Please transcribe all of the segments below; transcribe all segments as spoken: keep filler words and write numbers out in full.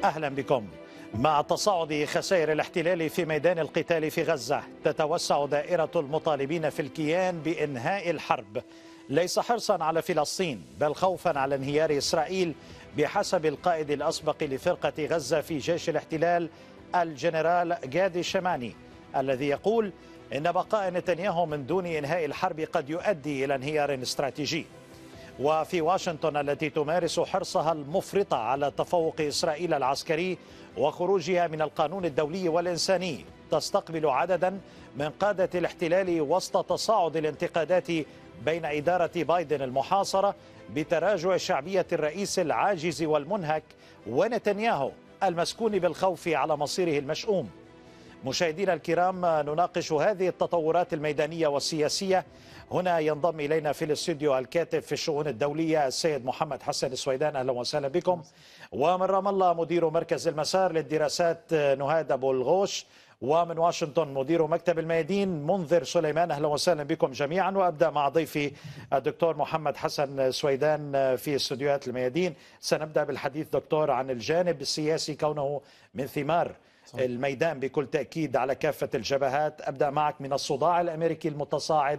أهلا بكم. مع تصاعد خسائر الاحتلال في ميدان القتال في غزة، تتوسع دائرة المطالبين في الكيان بإنهاء الحرب، ليس حرصا على فلسطين بل خوفا على انهيار إسرائيل، بحسب القائد الأسبق لفرقة غزة في جيش الاحتلال الجنرال جادي شماني، الذي يقول إن بقاء نتنياهو من دون إنهاء الحرب قد يؤدي إلى انهيار استراتيجي. وفي واشنطن التي تمارس حرصها المفرط على تفوق إسرائيل العسكري وخروجها من القانون الدولي والإنساني، تستقبل عددا من قادة الاحتلال وسط تصاعد الانتقادات بين إدارة بايدن المحاصرة بتراجع شعبية الرئيس العاجز والمنهك ونتنياهو المسكون بالخوف على مصيره المشؤوم. مشاهدينا الكرام، نناقش هذه التطورات الميدانية والسياسية. هنا ينضم إلينا في الاستوديو الكاتب في الشؤون الدولية السيد محمد حسن السويدان، أهلا وسهلا بكم. ومن رام الله مدير مركز المسار للدراسات نهاد أبو الغوش، ومن واشنطن مدير مكتب الميادين منذر سليمان، أهلا وسهلا بكم جميعا. وأبدأ مع ضيفي الدكتور محمد حسن سويدان في استوديوهات الميادين. سنبدأ بالحديث دكتور عن الجانب السياسي كونه من ثمار الميدان بكل تأكيد على كافة الجبهات. أبدأ معك من الصداع الأمريكي المتصاعد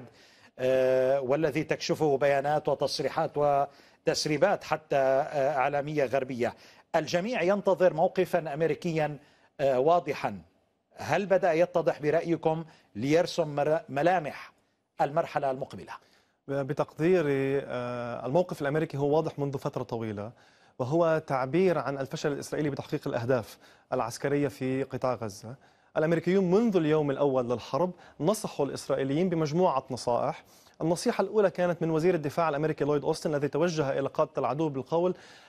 والذي تكشفه بيانات وتصريحات وتسريبات حتى إعلامية غربية. الجميع ينتظر موقفا أمريكيا واضحا، هل بدأ يتضح برأيكم ليرسم ملامح المرحلة المقبلة؟ بتقديري الموقف الأمريكي هو واضح منذ فترة طويلة، وهو تعبير عن الفشل الإسرائيلي بتحقيق الأهداف العسكرية في قطاع غزة. الأمريكيون منذ اليوم الأول للحرب نصحوا الإسرائيليين بمجموعة نصائح. النصيحة الأولى كانت من وزير الدفاع الأمريكي لويد أوستن، الذي توجه إلى قادة العدو بالقول: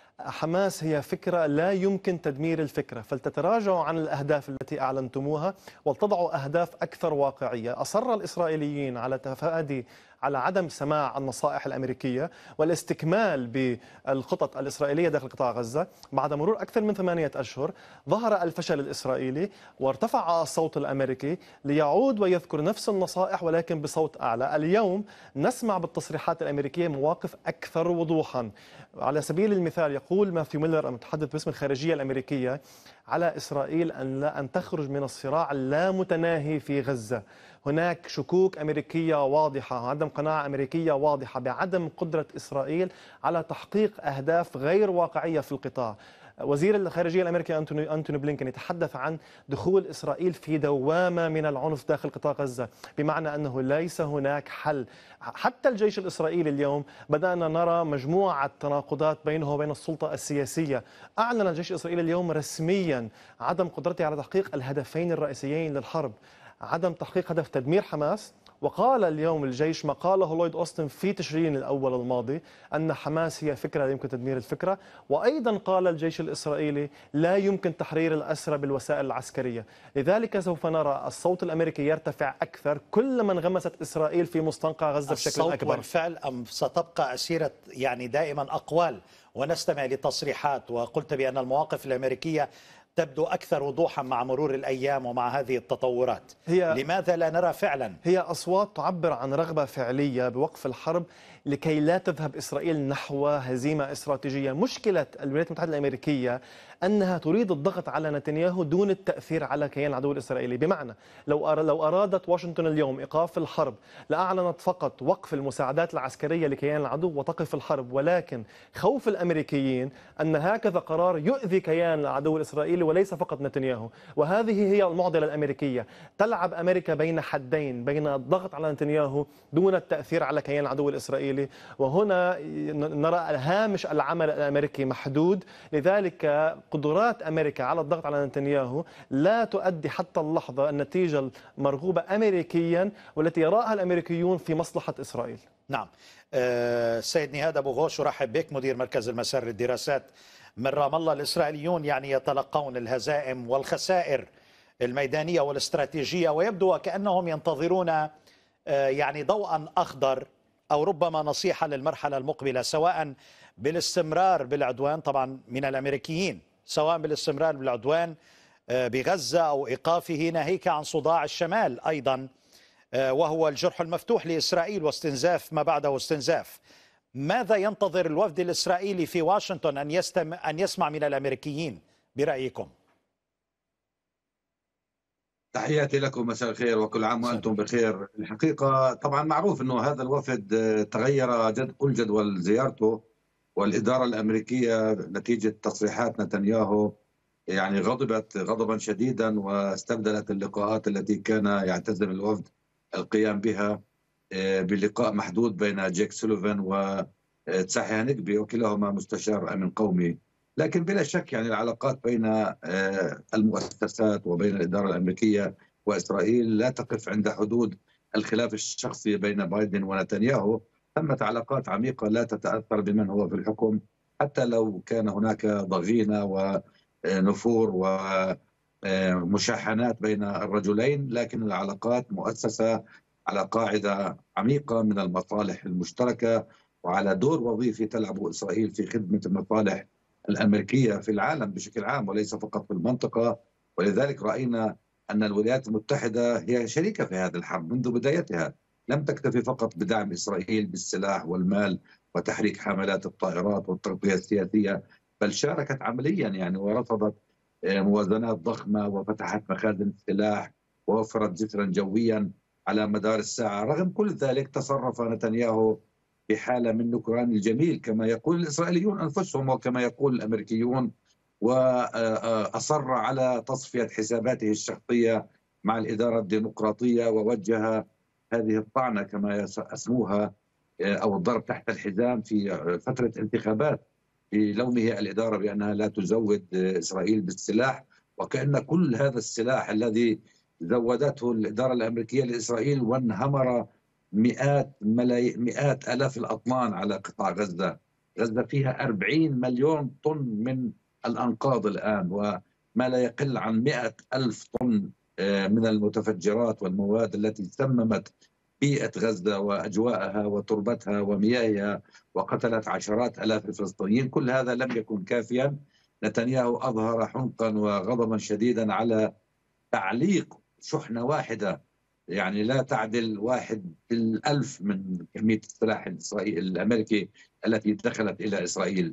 حماس هي فكرة لا يمكن تدمير الفكرة، فلتتراجعوا عن الأهداف التي أعلنتموها ولتضعوا أهداف أكثر واقعية. أصر الإسرائيليين على تفادي على عدم سماع النصائح الأمريكية والاستكمال بالخطط الإسرائيلية داخل قطاع غزة. بعد مرور أكثر من ثمانية أشهر ظهر الفشل الإسرائيلي وارتفع الصوت الأمريكي ليعود ويذكر نفس النصائح ولكن بصوت أعلى. اليوم نسمع بالتصريحات الأمريكية مواقف أكثر وضوحا. على سبيل المثال يقول ماثيو ميلر المتحدث باسم الخارجية الأمريكية على إسرائيل أن لا أن تخرج من الصراع اللامتناهي في غزة. هناك شكوك أمريكية واضحة، عدم قناعة أمريكية واضحة بعدم قدرة إسرائيل على تحقيق أهداف غير واقعية في القطاع. وزير الخارجية الأمريكي أنتوني أنتوني بلينكن يتحدث عن دخول إسرائيل في دوامة من العنف داخل قطاع غزة، بمعنى أنه ليس هناك حل. حتى الجيش الإسرائيلي اليوم بدأنا نرى مجموعة تناقضات بينه وبين السلطة السياسية. أعلن الجيش الإسرائيلي اليوم رسميا عدم قدرته على تحقيق الهدفين الرئيسيين للحرب: عدم تحقيق هدف تدمير حماس، وقال اليوم الجيش ما قاله لويد أوستن في تشرين الأول الماضي أن حماس هي فكرة لا يمكن تدمير الفكرة. وأيضا قال الجيش الإسرائيلي لا يمكن تحرير الأسرى بالوسائل العسكرية. لذلك سوف نرى الصوت الأمريكي يرتفع أكثر كلما انغمست إسرائيل في مستنقع غزة بشكل الصوت أكبر. والفعل أم ستبقى أسيرة يعني دائما أقوال ونستمع لتصريحات؟ وقلت بأن المواقف الأمريكية تبدو أكثر وضوحا مع مرور الأيام ومع هذه التطورات. هي لماذا لا نرى فعلا؟ هي أصوات تعبر عن رغبة فعلية بوقف الحرب لكي لا تذهب إسرائيل نحو هزيمة استراتيجية. مشكلة الولايات المتحدة الأمريكية أنها تريد الضغط على نتنياهو دون التأثير على كيان العدو الإسرائيلي. بمعنى لو لو أرادت واشنطن اليوم إيقاف الحرب لأعلنت فقط وقف المساعدات العسكرية لكيان العدو وتقف الحرب، ولكن خوف الأمريكيين أن هكذا قرار يؤذي كيان العدو الإسرائيلي وليس فقط نتنياهو. وهذه هي المعضلة الأمريكية. تلعب أمريكا بين حدين، بين الضغط على نتنياهو دون التأثير على كيان العدو الإسرائيلي، وهنا نرى هامش العمل الأمريكي محدود. لذلك قدرات أمريكا على الضغط على نتنياهو لا تؤدي حتى اللحظة النتيجة المرغوبة أمريكيا والتي يراها الأمريكيون في مصلحة إسرائيل. نعم. أه سيد نهاد أبو غوش، أرحب بك مدير مركز المسار للدراسات من رام الله. الإسرائيليون يعني يتلقون الهزائم والخسائر الميدانية والاستراتيجية، ويبدو وكأنهم ينتظرون أه يعني ضوءا أخضر أو ربما نصيحة للمرحلة المقبلة، سواء بالاستمرار بالعدوان طبعا من الأمريكيين، سواء بالاستمرار بالعدوان بغزة أو إيقافه، ناهيك عن صداع الشمال أيضا وهو الجرح المفتوح لإسرائيل واستنزاف ما بعده استنزاف. ماذا ينتظر الوفد الإسرائيلي في واشنطن أن يستم أن يسمع من الأمريكيين برأيكم؟ تحياتي لكم، مساء الخير وكل عام وأنتم بخير. الحقيقة طبعا معروف أنه هذا الوفد تغير جد كل جدول زيارته، والإدارة الأمريكية نتيجة تصريحات نتنياهو يعني غضبت غضبا شديدا، واستبدلت اللقاءات التي كان يعتزم الوفد القيام بها بلقاء محدود بين جيك سوليفان وتساحي هنقبي، وكلاهما مستشار أمن قومي. لكن بلا شك يعني العلاقات بين المؤسسات وبين الإدارة الأمريكية وإسرائيل لا تقف عند حدود الخلاف الشخصي بين بايدن ونتنياهو. ثمة علاقات عميقة لا تتأثر بمن هو في الحكم، حتى لو كان هناك ضغينة ونفور ومشاحنات بين الرجلين، لكن العلاقات مؤسسة على قاعدة عميقة من المصالح المشتركة، وعلى دور وظيفي تلعب إسرائيل في خدمة المصالح الأمريكية في العالم بشكل عام وليس فقط في المنطقة. ولذلك رأينا أن الولايات المتحدة هي شريكة في هذه الحرب منذ بدايتها، لم تكتفي فقط بدعم إسرائيل بالسلاح والمال وتحريك حملات الطائرات والتغطية السياسية، بل شاركت عمليا يعني ورفضت موازنات ضخمة وفتحت مخازن السلاح ووفرت جسرا جويا على مدار الساعة. رغم كل ذلك تصرف نتنياهو بحالة من نكران الجميل كما يقول الإسرائيليون أنفسهم وكما يقول الأمريكيون، وأصر على تصفية حساباته الشخصية مع الإدارة الديمقراطية، ووجه هذه الطعنة كما أسموها أو الضرب تحت الحزام في فترة انتخابات بلومه الإدارة بأنها لا تزود إسرائيل بالسلاح، وكأن كل هذا السلاح الذي زودته الإدارة الأمريكية لإسرائيل وانهمر مئات ملاي... مئات آلاف الأطنان على قطاع غزة. غزة فيها أربعين مليون طن من الأنقاض الآن، وما لا يقل عن مئة ألف طن من المتفجرات والمواد التي سممت بيئة غزة وأجواءها وتربتها ومياهها وقتلت عشرات آلاف الفلسطينيين. كل هذا لم يكن كافيا. نتنياهو أظهر حنقا وغضبا شديدا على تعليق شحنة واحدة يعني لا تعدل واحد بالألف من كمية السلاح الإسرائيلي الأمريكي التي دخلت إلى إسرائيل.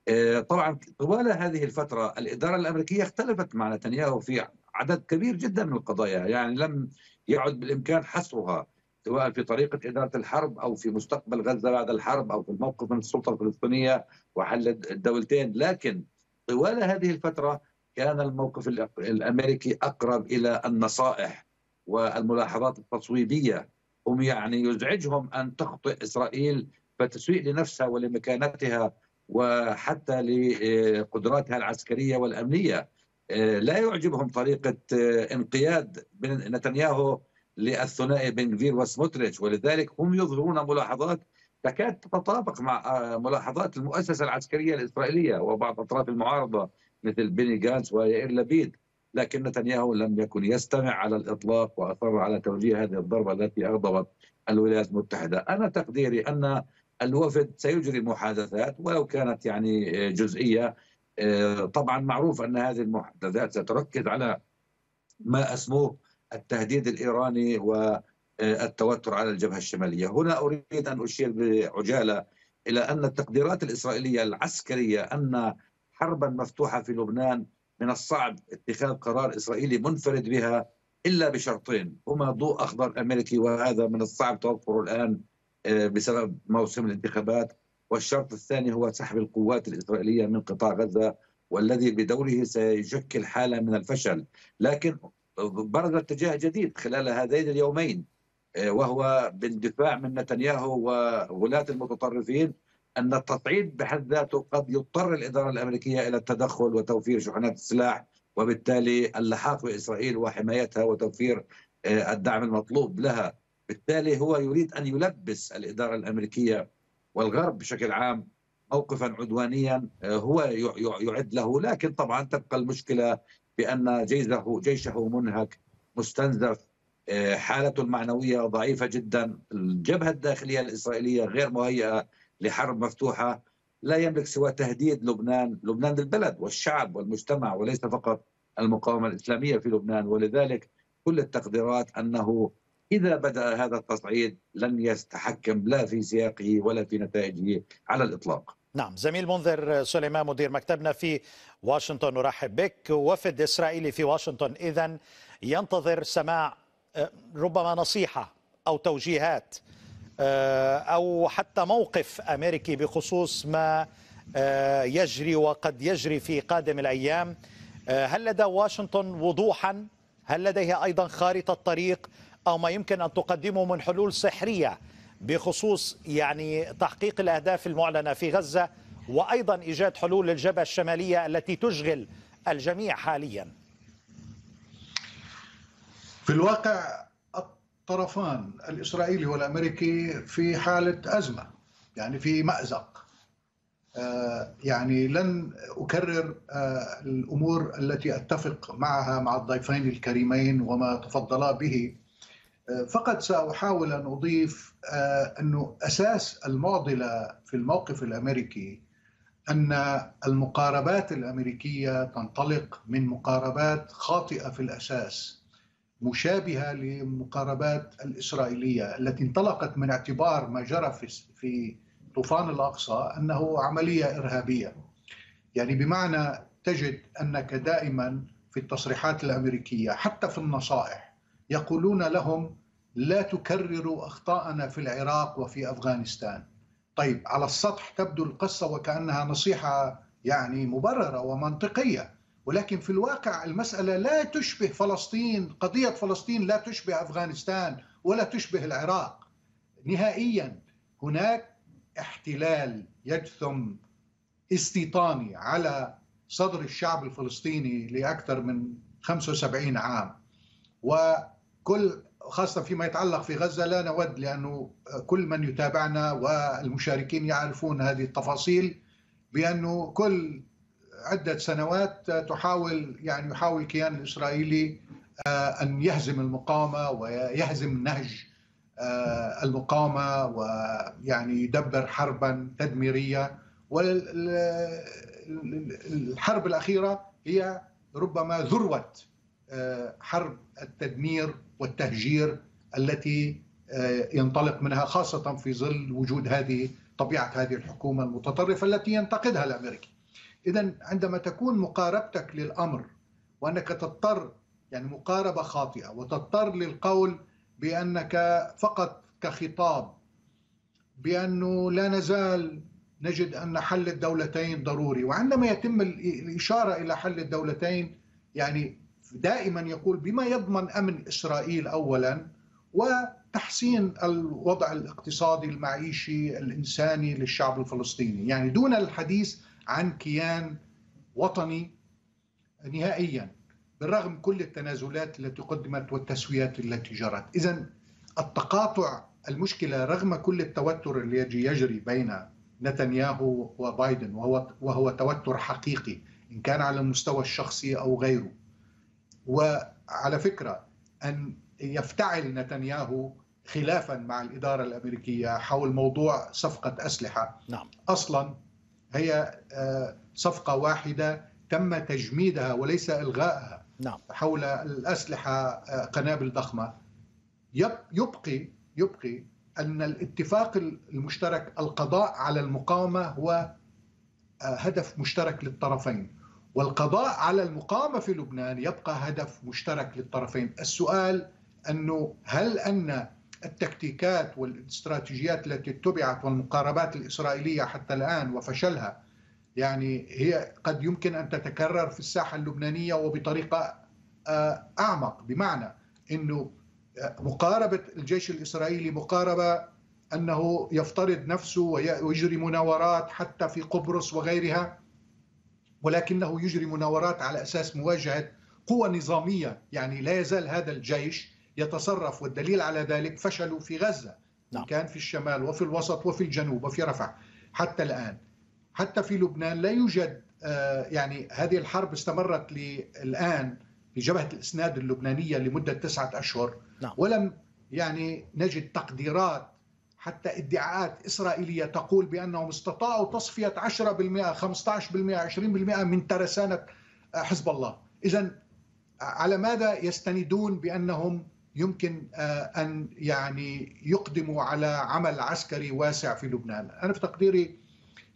طبعا طوال هذه الفترة الإدارة الأمريكية اختلفت مع نتنياهو في عدد كبير جدا من القضايا، يعني لم يعد بالإمكان حصرها سواء في طريقة إدارة الحرب أو في مستقبل غزة بعد الحرب أو في الموقف من السلطة الفلسطينية وحل الدولتين. لكن طوال هذه الفترة كان الموقف الأمريكي أقرب إلى النصائح والملاحظات التصويبية. هم يعني يزعجهم أن تخطئ إسرائيل فتسيء لنفسها ولمكانتها وحتى لقدراتها العسكرية والأمنية. لا يعجبهم طريقة انقياد نتنياهو للثنائي بن غفير وسموتريتش، ولذلك هم يظهرون ملاحظات تكاد تتطابق مع ملاحظات المؤسسة العسكرية الإسرائيلية وبعض أطراف المعارضة مثل بيني جانتس ويائير لبيد. لكن نتنياهو لم يكن يستمع على الإطلاق وأصر على توجيه هذه الضربة التي أغضبت الولايات المتحدة. أنا تقديري أن الوفد سيجري محادثات ولو كانت يعني جزئية. طبعا معروف أن هذه المحادثات ستركز على ما أسموه التهديد الإيراني والتوتر على الجبهة الشمالية. هنا أريد أن أشير بعجالة إلى أن التقديرات الإسرائيلية العسكرية أن حربا مفتوحة في لبنان من الصعب اتخاذ قرار إسرائيلي منفرد بها إلا بشرطين، هما ضوء أخضر أمريكي وهذا من الصعب توفره الآن بسبب موسم الانتخابات، والشرط الثاني هو سحب القوات الإسرائيلية من قطاع غزة والذي بدوره سيشكل حالة من الفشل. لكن برز اتجاه جديد خلال هذين اليومين وهو باندفاع من نتنياهو وولاة المتطرفين أن التصعيد بحد ذاته قد يضطر الإدارة الأمريكية إلى التدخل وتوفير شحنات السلاح وبالتالي اللحاق بإسرائيل وحمايتها وتوفير الدعم المطلوب لها. بالتالي هو يريد أن يلبس الإدارة الأمريكية والغرب بشكل عام موقفا عدوانيا هو يعد له. لكن طبعا تبقى المشكلة بأن جيشه, جيشه منهك مستنزف، حالته المعنوية ضعيفة جدا، الجبهة الداخلية الإسرائيلية غير مهيئة لحرب مفتوحة، لا يملك سوى تهديد لبنان، لبنان البلد والشعب والمجتمع وليس فقط المقاومة الإسلامية في لبنان. ولذلك كل التقديرات أنه إذا بدأ هذا التصعيد لن يتحكم لا في سياقه ولا في نتائجه على الإطلاق. نعم، زميل منذر سليمان مدير مكتبنا في واشنطن نرحب بك. وفد إسرائيلي في واشنطن إذن ينتظر سماع ربما نصيحة أو توجيهات أو حتى موقف أمريكي بخصوص ما يجري وقد يجري في قادم الأيام. هل لدى واشنطن وضوحا؟ هل لديها أيضا خارطة طريق أو ما يمكن أن تقدمه من حلول سحرية بخصوص يعني تحقيق الأهداف المعلنة في غزة وأيضا إيجاد حلول للجبهة الشمالية التي تشغل الجميع حاليا؟ في الواقع الطرفان الإسرائيلي والأمريكي في حالة أزمة، يعني في مأزق. يعني لن أكرر الأمور التي أتفق معها مع الضيفين الكريمين وما تفضلا به، فقط سأحاول أن أضيف أنه أساس المعضلة في الموقف الأمريكي أن المقاربات الأمريكية تنطلق من مقاربات خاطئة في الأساس، مشابهة للمقاربات الإسرائيلية التي انطلقت من اعتبار ما جرى في طوفان الأقصى أنه عملية إرهابية. يعني بمعنى تجد أنك دائما في التصريحات الأمريكية حتى في النصائح يقولون لهم لا تكرروا أخطاءنا في العراق وفي أفغانستان. طيب، على السطح تبدو القصة وكأنها نصيحة يعني مبررة ومنطقية، ولكن في الواقع المسألة لا تشبه فلسطين، قضية فلسطين لا تشبه أفغانستان ولا تشبه العراق نهائيا. هناك احتلال يجثم استيطاني على صدر الشعب الفلسطيني لأكثر من خمسة وسبعين عام، وكل خاصة فيما يتعلق في غزة لا نود، لأنه كل من يتابعنا والمشاركين يعرفون هذه التفاصيل، بأنه كل عدة سنوات تحاول يعني يحاول الكيان الإسرائيلي أن يهزم المقاومة ويهزم نهج المقاومة ويعني يدبر حربا تدميرية. والحرب الأخيرة هي ربما ذروة حرب التدمير والتهجير التي ينطلق منها، خاصة في ظل وجود هذه طبيعة هذه الحكومة المتطرفة التي ينتقدها الأمريكي. إذن عندما تكون مقاربتك للأمر وأنك تضطر يعني مقاربة خاطئة وتضطر للقول بأنك فقط كخطاب بأنه لا نزال نجد أن حل الدولتين ضروري، وعندما يتم الإشارة إلى حل الدولتين يعني دائما يقول بما يضمن أمن إسرائيل أولا وتحسين الوضع الاقتصادي المعيشي الإنساني للشعب الفلسطيني، يعني دون الحديث عن كيان وطني نهائيا بالرغم كل التنازلات التي قدمت والتسويات التي جرت. إذن التقاطع المشكلة رغم كل التوتر الذي يجري بين نتنياهو وبايدن، وهو وهو توتر حقيقي إن كان على المستوى الشخصي أو غيره. وعلى فكرة أن يفتعل نتنياهو خلافا مع الإدارة الأمريكية حول موضوع صفقة أسلحة. نعم. أصلا هي صفقة واحدة تم تجميدها وليس إلغائها. نعم. حول الأسلحة قنابل ضخمة. يبقي يبقي أن الاتفاق المشترك القضاء على المقاومة هو هدف مشترك للطرفين، والقضاء على المقاومة في لبنان يبقى هدف مشترك للطرفين. السؤال أنه هل أن التكتيكات والاستراتيجيات التي اتبعت والمقاربات الإسرائيلية حتى الآن وفشلها يعني هي قد يمكن أن تتكرر في الساحة اللبنانية وبطريقة أعمق، بمعنى أنه مقاربة الجيش الإسرائيلي مقاربة أنه يفترض نفسه ويجري مناورات حتى في قبرص وغيرها، ولكنه يجري مناورات على أساس مواجهة قوة نظامية. يعني لا يزال هذا الجيش يتصرف، والدليل على ذلك فشلوا في غزة. نعم. كان في الشمال وفي الوسط وفي الجنوب وفي رفح حتى الآن. حتى في لبنان لا يوجد يعني هذه الحرب استمرت الآن في جبهة الإسناد اللبنانية لمدة تسعة أشهر. نعم. ولم يعني نجد تقديرات حتى ادعاءات إسرائيلية تقول بأنهم استطاعوا تصفية عشرة بالمئة خمسة عشر بالمئة عشرين بالمئة من ترسانة حزب الله. إذن على ماذا يستندون بأنهم يمكن أن يعني يقدموا على عمل عسكري واسع في لبنان؟ أنا في تقديري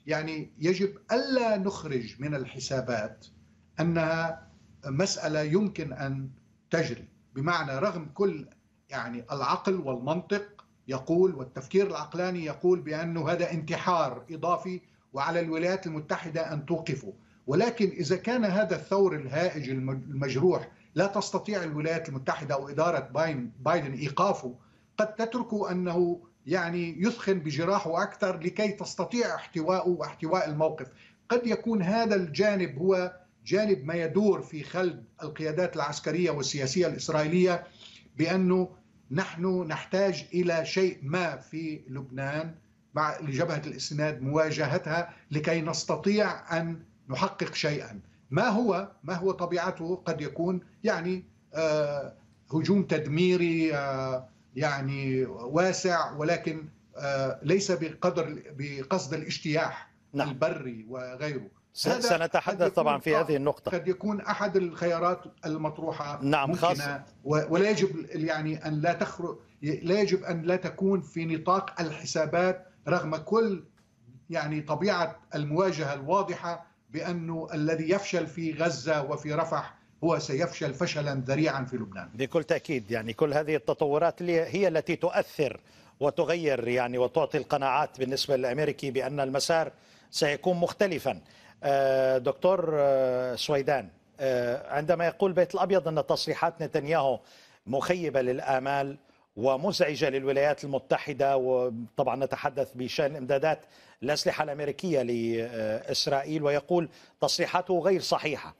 يعني يجب ألا نخرج من الحسابات أنها مسألة يمكن أن تجري، بمعنى رغم كل يعني العقل والمنطق يقول والتفكير العقلاني يقول بأنه هذا انتحار إضافي وعلى الولايات المتحدة أن توقفه، ولكن إذا كان هذا الثور الهائج المجروح لا تستطيع الولايات المتحدة أو إدارة بايدن إيقافه، قد تترك أنه يعني يثخن بجراحه أكثر لكي تستطيع احتواءه واحتواء الموقف. قد يكون هذا الجانب هو جانب ما يدور في خلد القيادات العسكرية والسياسية الإسرائيلية، بأنه نحن نحتاج إلى شيء ما في لبنان مع لجبهة الإسناد مواجهتها لكي نستطيع أن نحقق شيئا. ما هو ما هو طبيعته؟ قد يكون يعني آه هجوم تدميري آه يعني واسع، ولكن آه ليس بقدر بقصد الاجتياح نعم. البري وغيره. سنتحدث طبعا في هذه النقطة. قد يكون أحد الخيارات المطروحة نعم ممكنة، ولا يجب يعني أن لا تخرج، لا يجب أن لا تكون في نطاق الحسابات رغم كل يعني طبيعة المواجهة الواضحة بأنه الذي يفشل في غزة وفي رفح هو سيفشل فشلا ذريعا في لبنان. بكل تأكيد يعني كل هذه التطورات هي التي تؤثر وتغير يعني وتعطي القناعات بالنسبة للأمريكي بأن المسار سيكون مختلفا. دكتور سويدان، عندما يقول بيت الأبيض أن تصريحات نتنياهو مخيبة للآمال ومزعجة للولايات المتحدة، وطبعا نتحدث بشأن إمدادات الأسلحة الأمريكية لإسرائيل، ويقول تصريحاته غير صحيحة،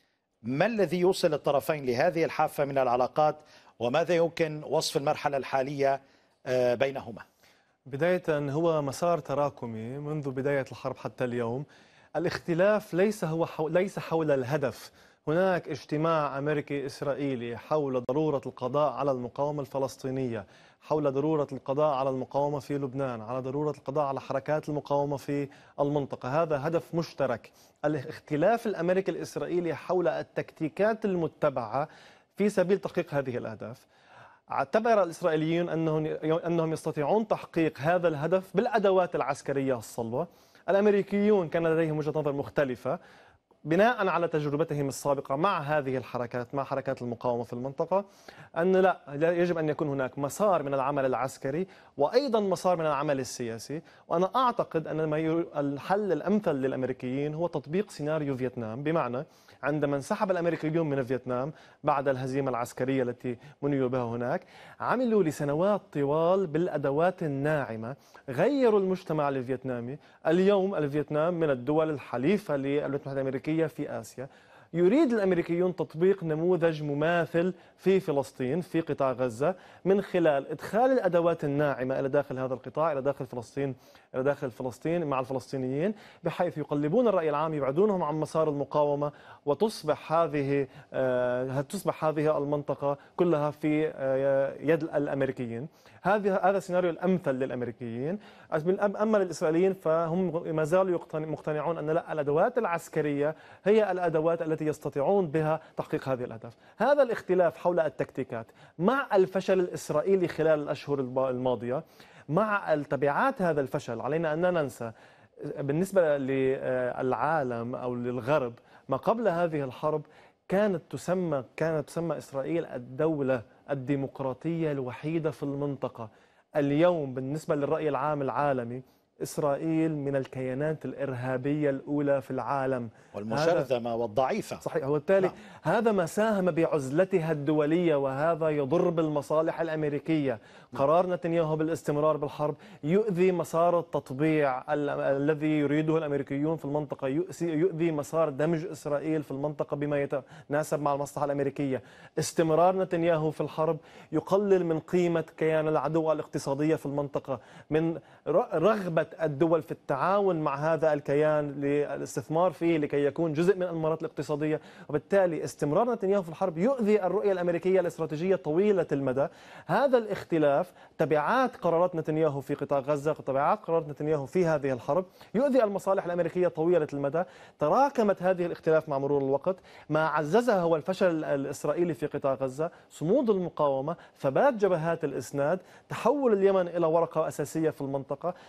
ما الذي يوصل الطرفين لهذه الحافة من العلاقات، وماذا يمكن وصف المرحلة الحالية بينهما؟ بداية هو مسار تراكمي منذ بداية الحرب حتى اليوم. الاختلاف ليس هو حول ليس حول الهدف. هناك اجتماع أمريكي إسرائيلي حول ضرورة القضاء على المقاومة الفلسطينية، حول ضرورة القضاء على المقاومة في لبنان، على ضرورة القضاء على حركات المقاومة في المنطقة. هذا هدف مشترك. الاختلاف الأمريكي الإسرائيلي حول التكتيكات المتبعة في سبيل تحقيق هذه الأهداف. اعتبر الإسرائيليون أنهم أنهم يستطيعون تحقيق هذا الهدف بالأدوات العسكرية الصلبة. الأمريكيون كان لديهم وجهة نظر مختلفة بناء على تجربتهم السابقة مع هذه الحركات، مع حركات المقاومة في المنطقة، أن لا يجب أن يكون هناك مسار من العمل العسكري وأيضا مسار من العمل السياسي. وأنا أعتقد أن الحل الأمثل للأمريكيين هو تطبيق سيناريو فيتنام، بمعنى عندما انسحب الأمريكيون من فيتنام بعد الهزيمة العسكرية التي منيوا بها هناك، عملوا لسنوات طوال بالأدوات الناعمة، غيروا المجتمع الفيتنامي. اليوم الفيتنام من الدول الحليفة للولايات المتحدة الأمريكية في آسيا. يريد الأمريكيون تطبيق نموذج مماثل في فلسطين في قطاع غزة من خلال إدخال الأدوات الناعمة إلى داخل هذا القطاع، إلى داخل فلسطين، إلى داخل فلسطين مع الفلسطينيين، بحيث يقلبون الرأي العام، يبعدونهم عن مسار المقاومة، وتصبح هذه آه تصبح هذه المنطقة كلها في آه يد الأمريكيين. هذا هذا السيناريو الأمثل للأمريكيين. أما للإسرائيليين فهم ما زالوا مقتنعون أن لا، الأدوات العسكرية هي الأدوات التي يستطيعون بها تحقيق هذه الأهداف. هذا الاختلاف حول التكتيكات مع الفشل الإسرائيلي خلال الأشهر الماضية، مع التبعات هذا الفشل علينا أن لا ننسى بالنسبة للعالم أو للغرب ما قبل هذه الحرب كانت تسمى كانت تسمى إسرائيل الدولة الديمقراطية الوحيدة في المنطقة. اليوم بالنسبة للرأي العام العالمي إسرائيل من الكيانات الإرهابية الأولى في العالم والمشرذمة والضعيفة. صحيح. وبالتالي نعم. هذا ما ساهم بعزلتها الدولية، وهذا يضر بالمصالح الأمريكية. نعم. قرار نتنياهو بالاستمرار بالحرب يؤذي مسار التطبيع ال الذي يريده الأمريكيون في المنطقة، يؤذي مسار دمج إسرائيل في المنطقة بما يتناسب مع المصلحة الأمريكية. استمرار نتنياهو في الحرب يقلل من قيمة كيان العدو الاقتصادية في المنطقة، من رغبة الدول في التعاون مع هذا الكيان للاستثمار فيه لكي يكون جزء من الأنماط الاقتصادية. وبالتالي استمرار نتنياهو في الحرب يؤذي الرؤية الأمريكية الاستراتيجية طويلة المدى. هذا الاختلاف، تبعات قرارات نتنياهو في قطاع غزة، تبعات قرارات نتنياهو في هذه الحرب يؤذي المصالح الأمريكية طويلة المدى. تراكمت هذه الاختلاف مع مرور الوقت. ما عززها هو الفشل الإسرائيلي في قطاع غزة، صمود المقاومة، ثبات جبهات الإسناد، تحول اليمن إلى ورقة أساسية في المنطقة. جبهة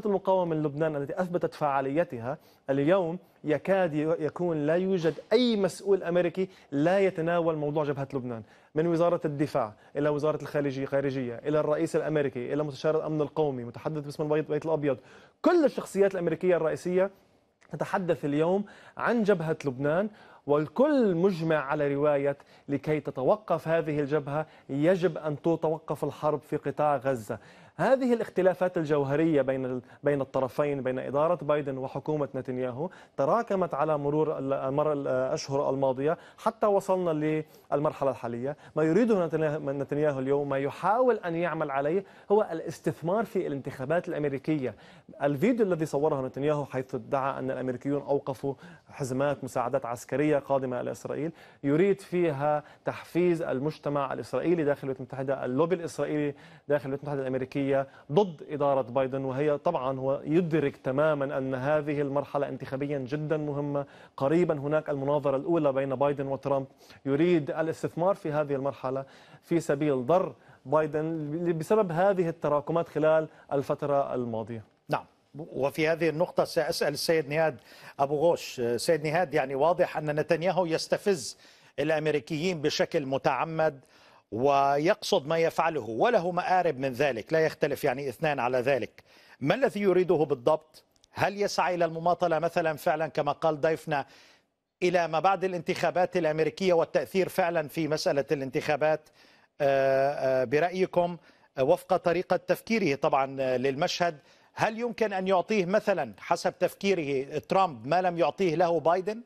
قوات المقاومة من لبنان التي أثبتت فعاليتها اليوم يكاد يكون لا يوجد أي مسؤول أمريكي لا يتناول موضوع جبهة لبنان، من وزارة الدفاع إلى وزارة الخارجية خارجية إلى الرئيس الأمريكي إلى مستشار الأمن القومي، متحدث باسم البيت الأبيض. كل الشخصيات الأمريكية الرئيسية تتحدث اليوم عن جبهة لبنان، والكل مجمع على رواية لكي تتوقف هذه الجبهة يجب أن تتوقف الحرب في قطاع غزة. هذه الاختلافات الجوهرية بين بين الطرفين، بين إدارة بايدن وحكومة نتنياهو، تراكمت على مرور الأشهر الماضية حتى وصلنا للمرحلة الحالية. ما يريده نتنياهو اليوم، ما يحاول أن يعمل عليه، هو الاستثمار في الانتخابات الأمريكية. الفيديو الذي صوره نتنياهو حيث ادعى أن الأمريكيون أوقفوا حزمات مساعدات عسكرية قادمة إلى إسرائيل، يريد فيها تحفيز المجتمع الإسرائيلي داخل الولايات المتحدة، اللوبي الإسرائيلي داخل الولايات المتحدة الأمريكية ضد إدارة بايدن. وهي طبعا هو يدرك تماما أن هذه المرحلة انتخابيا جدا مهمة. قريبا هناك المناظرة الأولى بين بايدن وترامب، يريد الاستثمار في هذه المرحلة في سبيل ضر بايدن بسبب هذه التراكمات خلال الفترة الماضية. نعم، وفي هذه النقطة سأسأل السيد نهاد أبو غوش. سيد نهاد، يعني واضح أن نتنياهو يستفز الأمريكيين بشكل متعمد ويقصد ما يفعله، وله مآرب من ذلك، لا يختلف يعني اثنان على ذلك. ما الذي يريده بالضبط؟ هل يسعى إلى المماطلة مثلا فعلا كما قال ضيفنا إلى ما بعد الانتخابات الأمريكية والتأثير فعلا في مسألة الانتخابات برأيكم وفق طريقة تفكيره طبعا للمشهد؟ هل يمكن أن يعطيه مثلا حسب تفكيره ترامب ما لم يعطيه له بايدن؟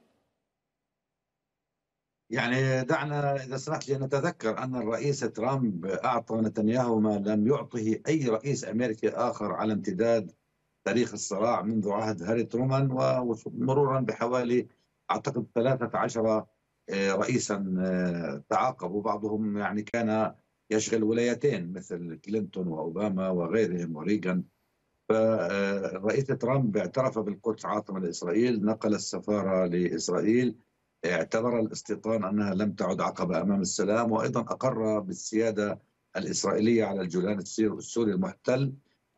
يعني دعنا إذا سمحت لي نتذكر أن الرئيس ترامب أعطى نتنياهو ما لم يعطه أي رئيس أمريكي آخر على امتداد تاريخ الصراع منذ عهد هاري ترومان ومرورا بحوالي أعتقد ثلاثة عشر رئيسا تعاقبوا، بعضهم يعني كان يشغل ولايتين مثل كلينتون وأوباما وغيرهم وريغان. فالرئيس ترامب اعترف بالقدس عاصمة لإسرائيل، نقل السفارة لإسرائيل، اعتبر الاستيطان أنها لم تعد عقبة أمام السلام، وأيضا أقر بالسيادة الإسرائيلية على الجولان السوري المحتل.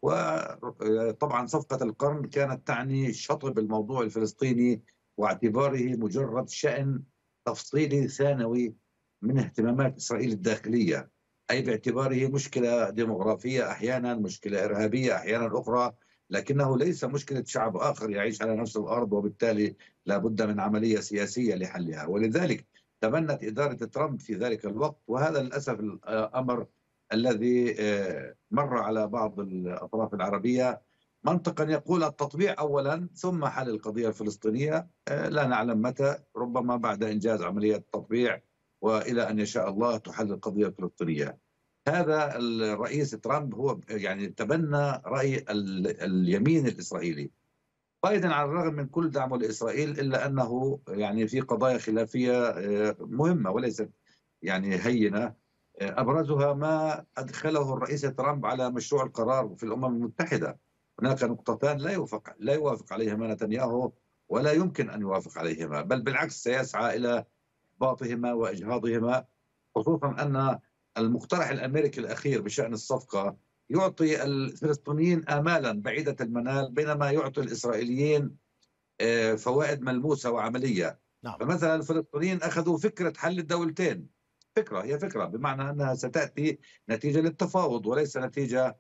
وطبعا صفقة القرن كانت تعني شطب الموضوع الفلسطيني واعتباره مجرد شأن تفصيلي ثانوي من اهتمامات إسرائيل الداخلية، أي باعتباره مشكلة ديمغرافية أحيانا، مشكلة إرهابية أحيانا أخرى، لكنه ليس مشكلة شعب آخر يعيش على نفس الأرض، وبالتالي لا بد من عملية سياسية لحلها. ولذلك تبنت إدارة ترامب في ذلك الوقت، وهذا للأسف الأمر الذي مر على بعض الأطراف العربية منطقا يقول التطبيع أولا ثم حل القضية الفلسطينية، لا نعلم متى، ربما بعد إنجاز عملية التطبيع وإلى أن يشاء الله تحل القضية الفلسطينية. هذا الرئيس ترامب هو يعني تبنى رأي اليمين الإسرائيلي. بايدن على الرغم من كل دعمه لإسرائيل إلا أنه يعني في قضايا خلافية مهمة وليست يعني هينة، أبرزها ما أدخله الرئيس ترامب على مشروع القرار في الأمم المتحدة. هناك نقطتان لا يوافق لا يوافق عليهما نتنياهو ولا يمكن أن يوافق عليهما، بل بالعكس سيسعى إلى إحباطهما وإجهاضهما، خصوصا أن المقترح الأمريكي الأخير بشأن الصفقة يعطي الفلسطينيين آمالا بعيدة المنال بينما يعطي الإسرائيليين فوائد ملموسة وعملية. نعم. فمثلا الفلسطينيين أخذوا فكرة حل الدولتين، فكرة هي فكرة بمعنى أنها ستأتي نتيجة للتفاوض وليس نتيجة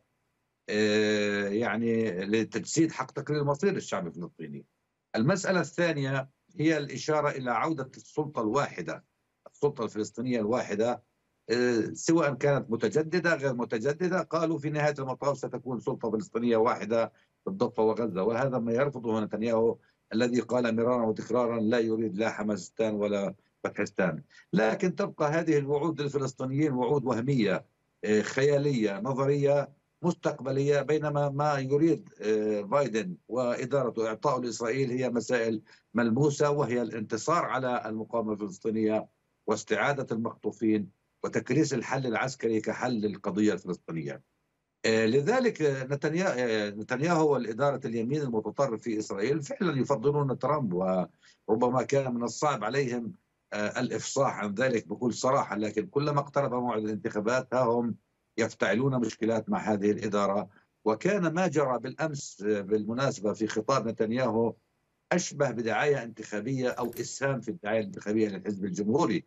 يعني لتجسيد حق تقرير مصير الشعب الفلسطيني. المسألة الثانية هي الإشارة إلى عودة السلطة الواحدة، السلطة الفلسطينية الواحدة، سواء كانت متجددة غير متجددة، قالوا في نهاية المطاف ستكون سلطة فلسطينية واحدة في الضفة وغزة، وهذا ما يرفضه نتنياهو الذي قال مرارا وتكرارا لا يريد لا حماستان ولا فتحستان. لكن تبقى هذه الوعود للفلسطينيين وعود وهمية خيالية نظرية مستقبلية، بينما ما يريد بايدن وإدارته إعطاء لإسرائيل هي مسائل ملموسة، وهي الانتصار على المقاومة الفلسطينية واستعادة المخطوفين وتكريس الحل العسكري كحل للقضية الفلسطينية. لذلك نتنياهو والإدارة اليمين المتطرف في إسرائيل فعلا يفضلون ترامب، وربما كان من الصعب عليهم الإفصاح عن ذلك بكل صراحة، لكن كلما اقترب موعد الانتخابات ها هم يفتعلون مشكلات مع هذه الإدارة وكان ما جرى بالأمس بالمناسبة في خطاب نتنياهو أشبه بدعاية انتخابية أو إسهام في الدعاية الانتخابية للحزب الجمهوري.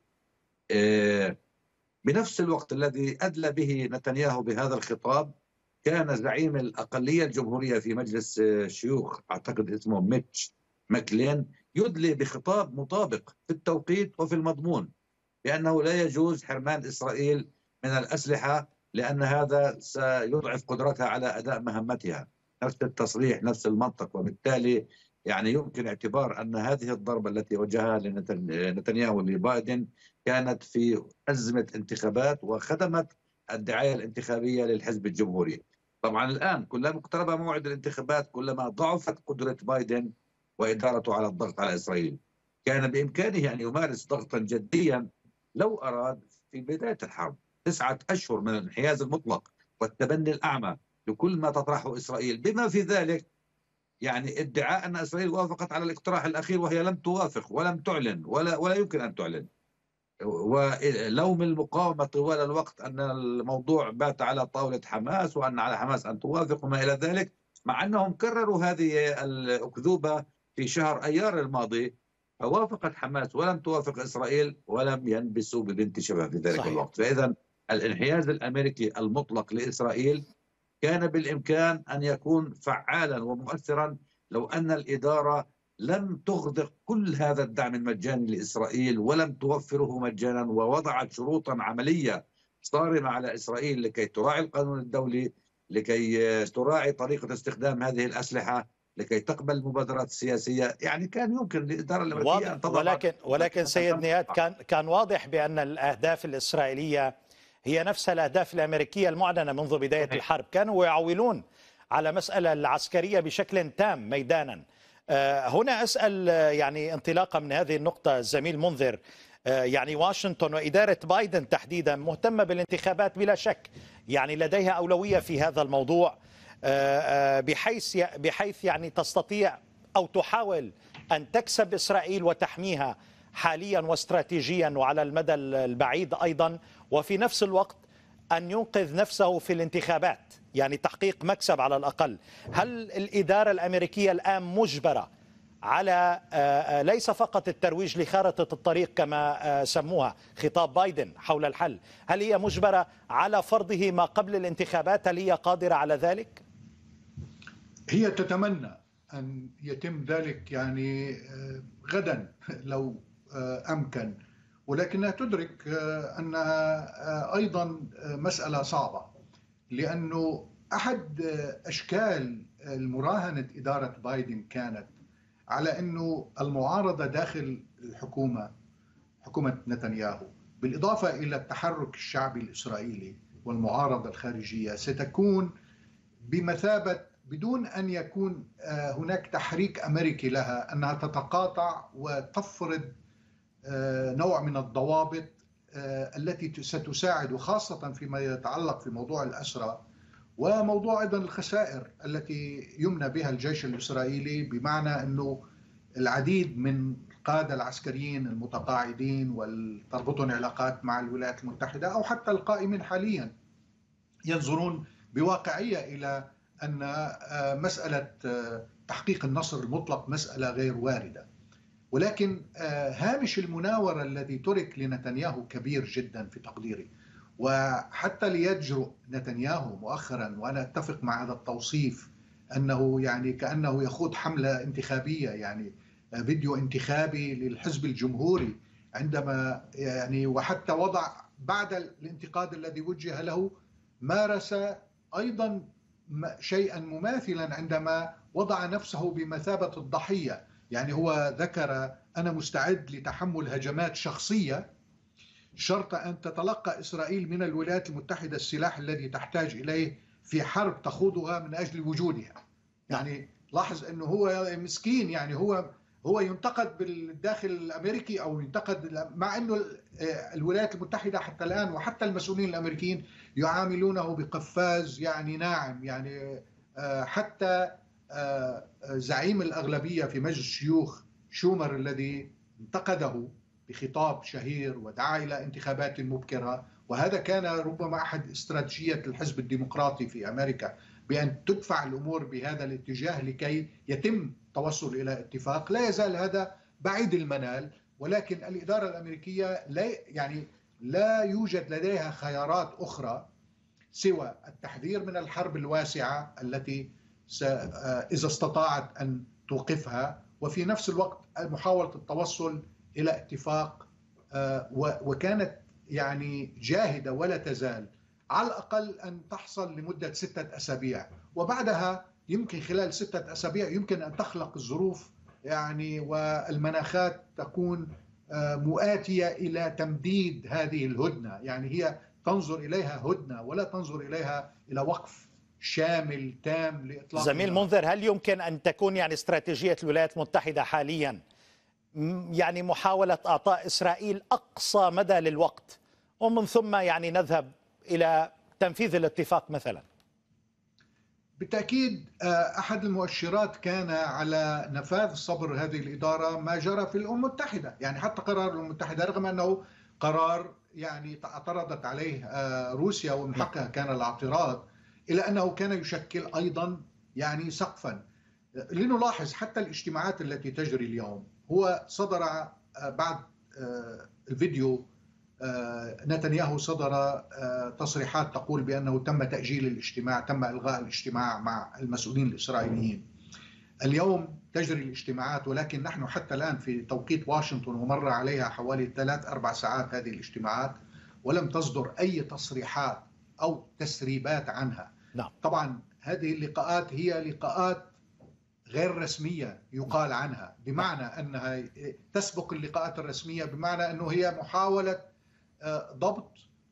بنفس الوقت الذي أدلى به نتنياهو بهذا الخطاب كان زعيم الأقلية الجمهورية في مجلس الشيوخ أعتقد اسمه ميتش ماكلين يدلي بخطاب مطابق في التوقيت وفي المضمون بأنه لا يجوز حرمان إسرائيل من الأسلحة لأن هذا سيضعف قدرتها على أداء مهمتها. نفس التصريح نفس المنطق، وبالتالي يعني يمكن اعتبار أن هذه الضربة التي وجهها نتنياهو لبايدن كانت في أزمة انتخابات وخدمت الدعاية الانتخابية للحزب الجمهوري. طبعا الآن كلما اقترب موعد الانتخابات كلما ضعفت قدرة بايدن وإدارته على الضغط على إسرائيل. كان بإمكانه أن يمارس ضغطا جديا لو أراد في بداية الحرب، تسعة أشهر من الانحياز المطلق والتبني الأعمى لكل ما تطرحه إسرائيل، بما في ذلك يعني ادعاء أن إسرائيل وافقت على الاقتراح الأخير وهي لم توافق ولم تعلن ولا ولا يمكن أن تعلن، ولوم المقاومة طوال الوقت أن الموضوع بات على طاولة حماس وأن على حماس أن توافق وما إلى ذلك، مع أنهم كرروا هذه الأكذوبة في شهر أيار الماضي. فوافقت حماس ولم توافق إسرائيل ولم ينبسوا ببنت شبه في ذلك صحيح. الوقت. فإذا الانحياز الأمريكي المطلق لإسرائيل كان بالإمكان أن يكون فعالا ومؤثرا لو أن الإدارة لم تغدق كل هذا الدعم المجاني لإسرائيل ولم توفره مجانا، ووضعت شروطا عملية صارمة على إسرائيل لكي تراعي القانون الدولي، لكي تراعي طريقة استخدام هذه الأسلحة، لكي تقبل المبادرات السياسية. يعني كان يمكن للإدارة الأمريكية أن تضع ولكن ولكن سيد نياد كان كان واضح بأن الأهداف الإسرائيلية هي نفس الأهداف الأمريكية المعلنة منذ بداية الحرب. كانوا يعولون على مسألة العسكرية بشكل تام ميدانا. هنا أسأل يعني انطلاقا من هذه النقطة الزميل منذر، يعني واشنطن وإدارة بايدن تحديدا مهتمة بالانتخابات بلا شك، يعني لديها أولوية في هذا الموضوع بحيث بحيث يعني تستطيع أو تحاول أن تكسب إسرائيل وتحميها حاليا واستراتيجيا وعلى المدى البعيد أيضا، وفي نفس الوقت أن ينقذ نفسه في الانتخابات، يعني تحقيق مكسب على الأقل. هل الإدارة الأمريكية الآن مجبرة على ليس فقط الترويج لخارطة الطريق كما سموها خطاب بايدن حول الحل، هل هي مجبرة على فرضه ما قبل الانتخابات؟ هل هي قادرة على ذلك؟ هي تتمنى أن يتم ذلك يعني غدا لو أمكن، ولكنها تدرك أنها أيضا مسألة صعبة، لأنه أحد أشكال المراهنة إدارة بايدن كانت على أنه المعارضة داخل الحكومة حكومة نتنياهو بالإضافة إلى التحرك الشعبي الإسرائيلي والمعارضة الخارجية ستكون بمثابة بدون أن يكون هناك تحريك أمريكي لها أنها تتقاطع وتفرض نوع من الضوابط التي ستساعد، خاصة فيما يتعلق في موضوع الأسرى وموضوع أيضا الخسائر التي يمنى بها الجيش الإسرائيلي، بمعنى أنه العديد من القادة العسكريين المتقاعدين وتربطهم علاقات مع الولايات المتحدة أو حتى القائمين حاليا ينظرون بواقعية إلى أن مسألة تحقيق النصر المطلق مسألة غير واردة. ولكن هامش المناورة الذي ترك لنتنياهو كبير جدا في تقديري، وحتى ليجرؤ نتنياهو مؤخرا، وأنا أتفق مع هذا التوصيف أنه يعني كأنه يخوض حملة انتخابية، يعني فيديو انتخابي للحزب الجمهوري، عندما يعني وحتى وضع بعد الانتقاد الذي وجه له مارس أيضا شيئا مماثلا عندما وضع نفسه بمثابة الضحية. يعني هو ذكر أنا مستعد لتحمل هجمات شخصية شرط أن تتلقى إسرائيل من الولايات المتحدة السلاح الذي تحتاج إليه في حرب تخوضها من أجل وجودها. يعني لاحظ أنه هو مسكين، يعني هو هو ينتقد بالداخل الأمريكي أو ينتقد، مع أنه الولايات المتحدة حتى الآن وحتى المسؤولين الأمريكيين يعاملونه بقفاز يعني ناعم. يعني حتى زعيم الأغلبية في مجلس الشيوخ شومر الذي انتقده بخطاب شهير ودعا إلى انتخابات مبكرة، وهذا كان ربما أحد استراتيجية الحزب الديمقراطي في أمريكا بأن تدفع الأمور بهذا الاتجاه لكي يتم التوصل إلى اتفاق. لا يزال هذا بعيد المنال، ولكن الإدارة الأمريكية لا يعني لا يوجد لديها خيارات أخرى سوى التحذير من الحرب الواسعة التي إذا استطاعت أن توقفها، وفي نفس الوقت محاولة التوصل إلى اتفاق، وكانت يعني جاهدة ولا تزال على الأقل أن تحصل لمدة ستة أسابيع، وبعدها يمكن خلال ستة أسابيع يمكن أن تخلق الظروف يعني والمناخات تكون مؤاتية إلى تمديد هذه الهدنة. يعني هي تنظر إليها هدنة ولا تنظر إليها إلى وقف شامل تام لإطلاق. زميل منذر، هل يمكن أن تكون يعني استراتيجية الولايات المتحدة حاليا يعني محاولة إعطاء إسرائيل أقصى مدى للوقت ومن ثم يعني نذهب إلى تنفيذ الاتفاق مثلا؟ بالتأكيد أحد المؤشرات كان على نفاذ صبر هذه الإدارة ما جرى في الأمم المتحدة. يعني حتى قرار الأمم المتحدة رغم أنه قرار يعني اعترضت عليه روسيا ومن حقها كان الاعتراض، إلا أنه كان يشكل أيضا يعني سقفا. لنلاحظ حتى الاجتماعات التي تجري اليوم، هو صدر بعد الفيديو نتنياهو صدر تصريحات تقول بأنه تم تأجيل الاجتماع، تم إلغاء الاجتماع مع المسؤولين الإسرائيليين. اليوم تجري الاجتماعات، ولكن نحن حتى الآن في توقيت واشنطن ومر عليها حوالي ثلاث أربع ساعات هذه الاجتماعات ولم تصدر أي تصريحات أو تسريبات عنها. نعم. طبعا هذه اللقاءات هي لقاءات غير رسمية يقال عنها، بمعنى أنها تسبق اللقاءات الرسمية، بمعنى أنه هي محاولة ضبط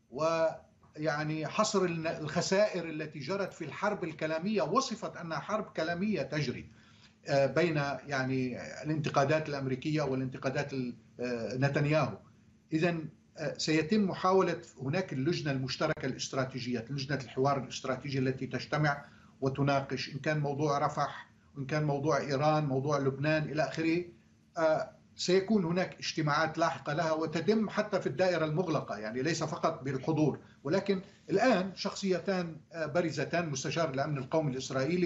ويعني حصر الخسائر التي جرت في الحرب الكلامية. وصفت أنها حرب كلامية تجري بين يعني الانتقادات الأمريكية والانتقادات نتنياهو. إذن سيتم محاولة، هناك اللجنة المشتركة الاستراتيجية، لجنة الحوار الاستراتيجي التي تجتمع وتناقش إن كان موضوع رفح وإن كان موضوع إيران، موضوع لبنان إلى آخره. سيكون هناك اجتماعات لاحقة لها وتتم حتى في الدائرة المغلقة، يعني ليس فقط بالحضور. ولكن الآن شخصيتان بارزتان، مستشار الأمن القومي الإسرائيلي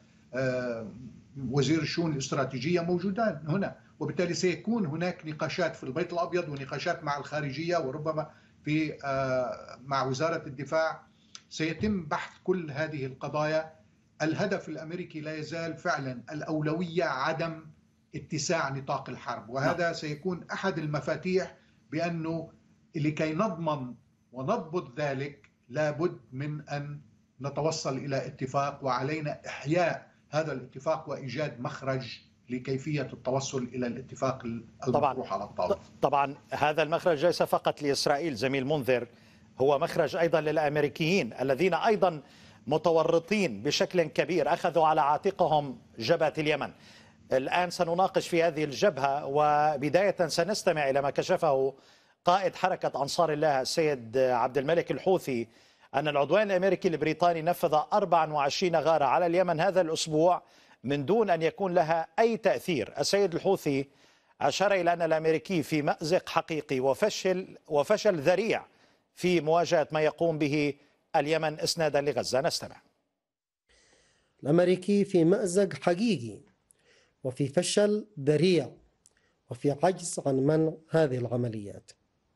ووزير الشؤون الاستراتيجية موجودان هنا، وبالتالي سيكون هناك نقاشات في البيت الأبيض ونقاشات مع الخارجية وربما في مع وزارة الدفاع. سيتم بحث كل هذه القضايا. الهدف الأمريكي لا يزال فعلا الأولوية عدم اتساع نطاق الحرب، وهذا نعم. سيكون أحد المفاتيح، بأنه لكي نضمن ونضبط ذلك لابد من أن نتوصل إلى اتفاق، وعلينا إحياء هذا الاتفاق وإيجاد مخرج لكيفية التوصل إلى الاتفاق المطروح على الطاولة. طبعا هذا المخرج ليس فقط لإسرائيل زميل منذر، هو مخرج أيضا للأمريكيين الذين أيضا متورطين بشكل كبير، أخذوا على عاتقهم جبهة اليمن. الآن سنناقش في هذه الجبهة، وبداية سنستمع إلى ما كشفه قائد حركة أنصار الله السيد عبد الملك الحوثي، أن العدوان الأمريكي البريطاني نفذ أربعة وعشرين غارة على اليمن هذا الأسبوع من دون أن يكون لها أي تأثير. السيد الحوثي أشار إلى أن الأمريكي في مأزق حقيقي وفشل وفشل ذريع في مواجهة ما يقوم به اليمن إسنادا لغزة. نستمع. الأمريكي في مأزق حقيقي وفي فشل ذريع وفي عجز عن منع هذه العمليات.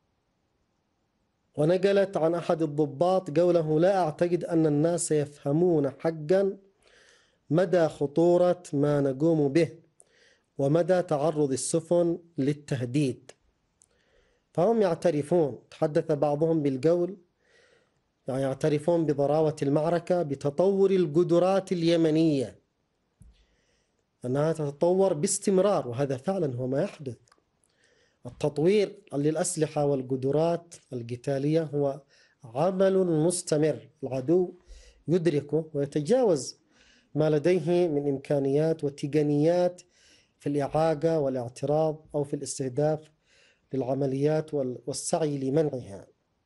ونقلت عن أحد الضباط قوله: لا أعتقد أن الناس يفهمون حقا مدى خطورة ما نقوم به ومدى تعرض السفن للتهديد. فهم يعترفون، تحدث بعضهم بالقول، يعني يعترفون بضراوة المعركة، بتطور القدرات اليمنية، أنها تتطور باستمرار، وهذا فعلا هو ما يحدث. التطوير للأسلحة والقدرات القتالية هو عمل مستمر، العدو يدركه ويتجاوز ما لديه من إمكانيات وتقنيات في الإعاقة والاعتراض أو في الاستهداف للعمليات والسعي لمنعها.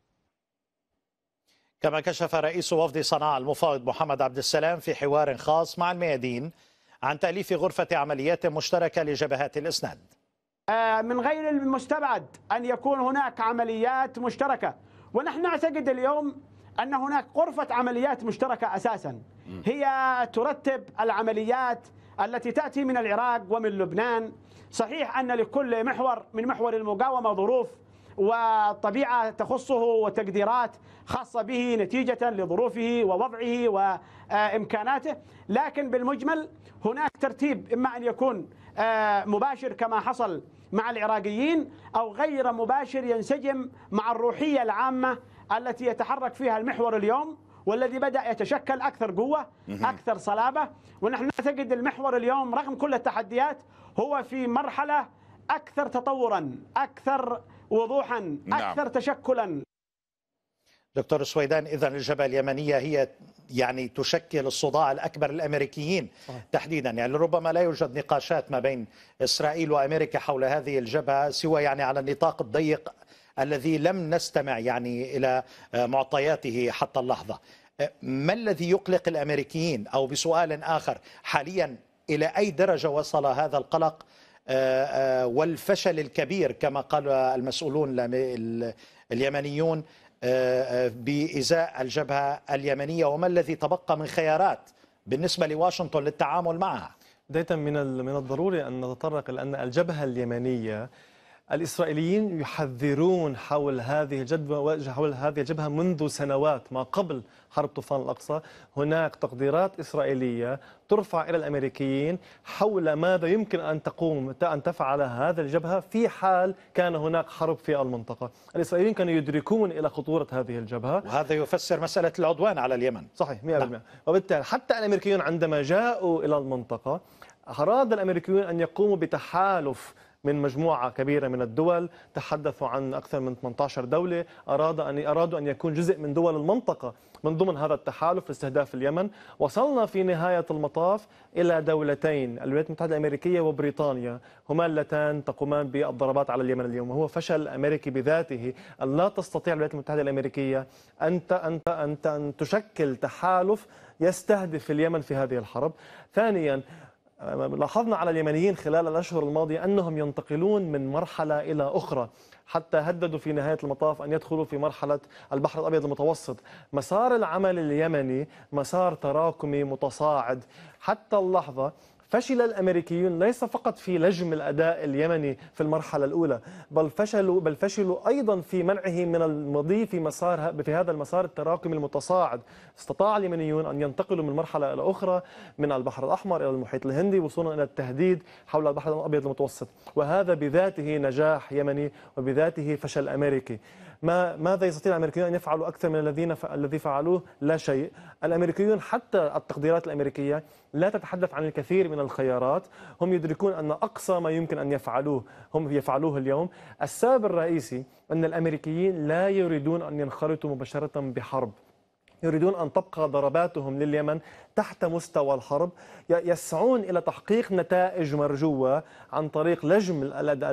كما كشف رئيس وفد صنعاء المفاوض محمد عبد السلام في حوار خاص مع الميادين عن تأليف غرفة عمليات مشتركة لجبهات الإسناد. من غير المستبعد أن يكون هناك عمليات مشتركة، ونحن نعتقد اليوم أن هناك غرفة عمليات مشتركة أساسا هي ترتب العمليات التي تأتي من العراق ومن لبنان. صحيح أن لكل محور من محور المقاومة ظروف وطبيعة تخصه وتقديرات خاصة به نتيجة لظروفه ووضعه وإمكاناته، لكن بالمجمل هناك ترتيب إما أن يكون مباشر كما حصل مع العراقيين أو غير مباشر ينسجم مع الروحية العامة التي يتحرك فيها المحور اليوم، والذي بدأ يتشكل أكثر قوة أكثر صلابة. ونحن نعتقد المحور اليوم رغم كل التحديات هو في مرحلة أكثر تطورا، أكثر وضوحا، أكثر نعم. تشكلا. دكتور سويدان، إذا الجبهة اليمنية هي يعني تشكل الصداع الأكبر للأمريكيين تحديدا، يعني ربما لا يوجد نقاشات ما بين إسرائيل وأمريكا حول هذه الجبهة سوى يعني على النطاق الضيق الذي لم نستمع يعني إلى معطياته حتى اللحظة. ما الذي يقلق الأمريكيين؟ أو بسؤال آخر، حاليا إلى أي درجة وصل هذا القلق والفشل الكبير كما قال المسؤولون اليمنيون بإزاء الجبهة اليمنية، وما الذي تبقى من خيارات بالنسبة لواشنطن للتعامل معها؟ بداية من من الضروري أن نتطرق لأن الجبهة اليمنية الإسرائيليين يحذرون حول هذه الجبهة حول هذه الجبهة منذ سنوات ما قبل حرب طوفان الأقصى. هناك تقديرات إسرائيلية ترفع إلى الأمريكيين حول ماذا يمكن أن تقوم أن تفعل هذه الجبهة في حال كان هناك حرب في المنطقة. الإسرائيليين كانوا يدركون إلى خطورة هذه الجبهة، وهذا يفسر مسألة العدوان على اليمن. صحيح مئة بالمئة. وبالتالي حتى الأمريكيون عندما جاءوا إلى المنطقة أراد الأمريكيون أن يقوموا بتحالف من مجموعة كبيرة من الدول، تحدثوا عن أكثر من ثمانية عشر دولة، أراد أن أرادوا أن يكون جزء من دول المنطقة من ضمن هذا التحالف لاستهداف اليمن. وصلنا في نهاية المطاف إلى دولتين، الولايات المتحدة الأمريكية وبريطانيا، هما اللتان تقومان بالضربات على اليمن اليوم. وهو فشل أمريكي بذاته أن لا تستطيع الولايات المتحدة الأمريكية أنت أنت أنت أن تشكل تحالف يستهدف اليمن في هذه الحرب. ثانيا، لاحظنا على اليمنيين خلال الأشهر الماضية أنهم ينتقلون من مرحلة إلى أخرى، حتى هددوا في نهاية المطاف أن يدخلوا في مرحلة البحر الأبيض المتوسط. مسار العمل اليمني مسار تراكمي متصاعد. حتى اللحظة فشل الأمريكيون ليس فقط في لجم الأداء اليمني في المرحلة الأولى، بل فشلوا بل فشلوا أيضا في منعه من المضي في مسار في هذا المسار التراكمي المتصاعد. استطاع اليمنيون أن ينتقلوا من مرحلة إلى أخرى، من البحر الأحمر إلى المحيط الهندي، وصولا إلى التهديد حول البحر الأبيض المتوسط. وهذا بذاته نجاح يمني وبذاته فشل أمريكي. ما ماذا يستطيع الأمريكيون أن يفعلوا أكثر من الذين ف... الذي فعلوه؟ لا شيء. الأمريكيون حتى التقديرات الأمريكية لا تتحدث عن الكثير من الخيارات. هم يدركون أن أقصى ما يمكن أن يفعلوه هم يفعلوه اليوم. السبب الرئيسي أن الأمريكيين لا يريدون أن ينخرطوا مباشرة بحرب، يريدون أن تبقى ضرباتهم لليمن تحت مستوى الحرب، يسعون إلى تحقيق نتائج مرجوة عن طريق لجم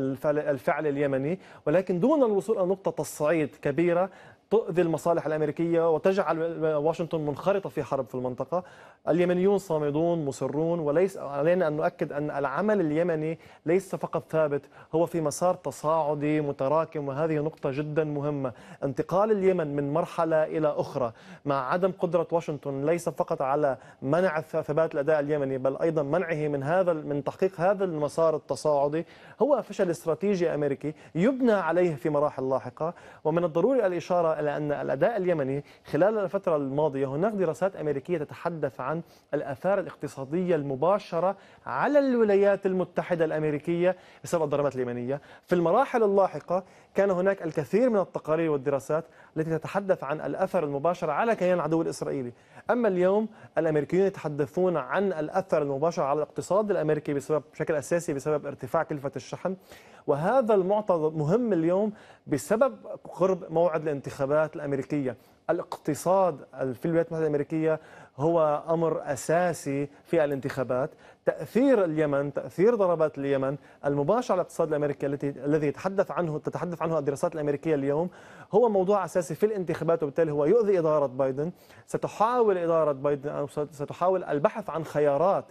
الفعل اليمني، ولكن دون الوصول إلى نقطة تصعيد كبيرة تؤذي المصالح الأمريكية وتجعل واشنطن منخرطة في حرب في المنطقة. اليمنيون صامدون مصرون، وليس علينا أن نؤكد أن العمل اليمني ليس فقط ثابت، هو في مسار تصاعدي متراكم، وهذه نقطة جدا مهمة. انتقال اليمن من مرحلة إلى أخرى مع عدم قدرة واشنطن ليس فقط على منع ثبات الأداء اليمني، بل أيضا منعه من هذا من تحقيق هذا المسار التصاعدي، هو فشل استراتيجي أمريكي يبنى عليه في مراحل لاحقة. ومن الضروري الإشارة إلى أن الأداء اليمني خلال الفترة الماضية هناك دراسات أمريكية تتحدث عن الآثار الاقتصادية المباشرة على الولايات المتحدة الأمريكية بسبب الضربات اليمنية. في المراحل اللاحقة كان هناك الكثير من التقارير والدراسات التي تتحدث عن الأثر المباشر على كيان العدو الإسرائيلي. أما اليوم الأمريكيون يتحدثون عن الأثر المباشر على الاقتصاد الأمريكي بسبب بشكل أساسي بسبب ارتفاع كلفة الشحن، وهذا المعطى مهم اليوم بسبب قرب موعد الانتخابات الأمريكية. الاقتصاد في الولايات المتحدة الأمريكية هو أمر أساسي في الانتخابات. تأثير اليمن، تأثير ضربات اليمن المباشر على الاقتصاد الأمريكي التي الذي يتحدث عنه تتحدث عنه الدراسات الأمريكية اليوم هو موضوع أساسي في الانتخابات، وبالتالي هو يؤذي إدارة بايدن. ستحاول إدارة بايدن أو ستحاول البحث عن خيارات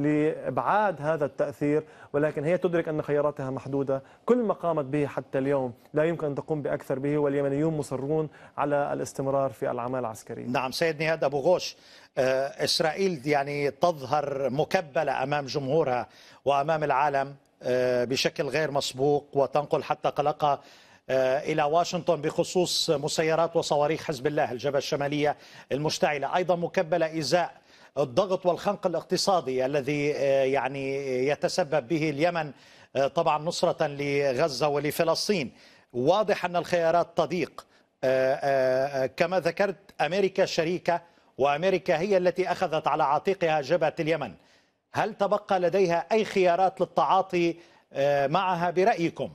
لإبعاد هذا التأثير، ولكن هي تدرك أن خياراتها محدودة. كل ما قامت به حتى اليوم لا يمكن أن تقوم بأكثر به، واليمنيون مصرون على الاستمرار الاستمرار في الأعمال العسكرية. نعم سيد نهاد أبو غوش، إسرائيل يعني تظهر مكبلة أمام جمهورها وأمام العالم بشكل غير مسبوق، وتنقل حتى قلقها إلى واشنطن بخصوص مسيرات وصواريخ حزب الله الجبهة الشمالية المشتعلة، أيضا مكبلة إزاء الضغط والخنق الاقتصادي الذي يعني يتسبب به اليمن طبعا نصرة لغزة ولفلسطين. واضح أن الخيارات تضيق. كما ذكرت أمريكا شريكة، وأمريكا هي التي أخذت على عاتقها جبهة اليمن. هل تبقى لديها أي خيارات للتعاطي معها برأيكم؟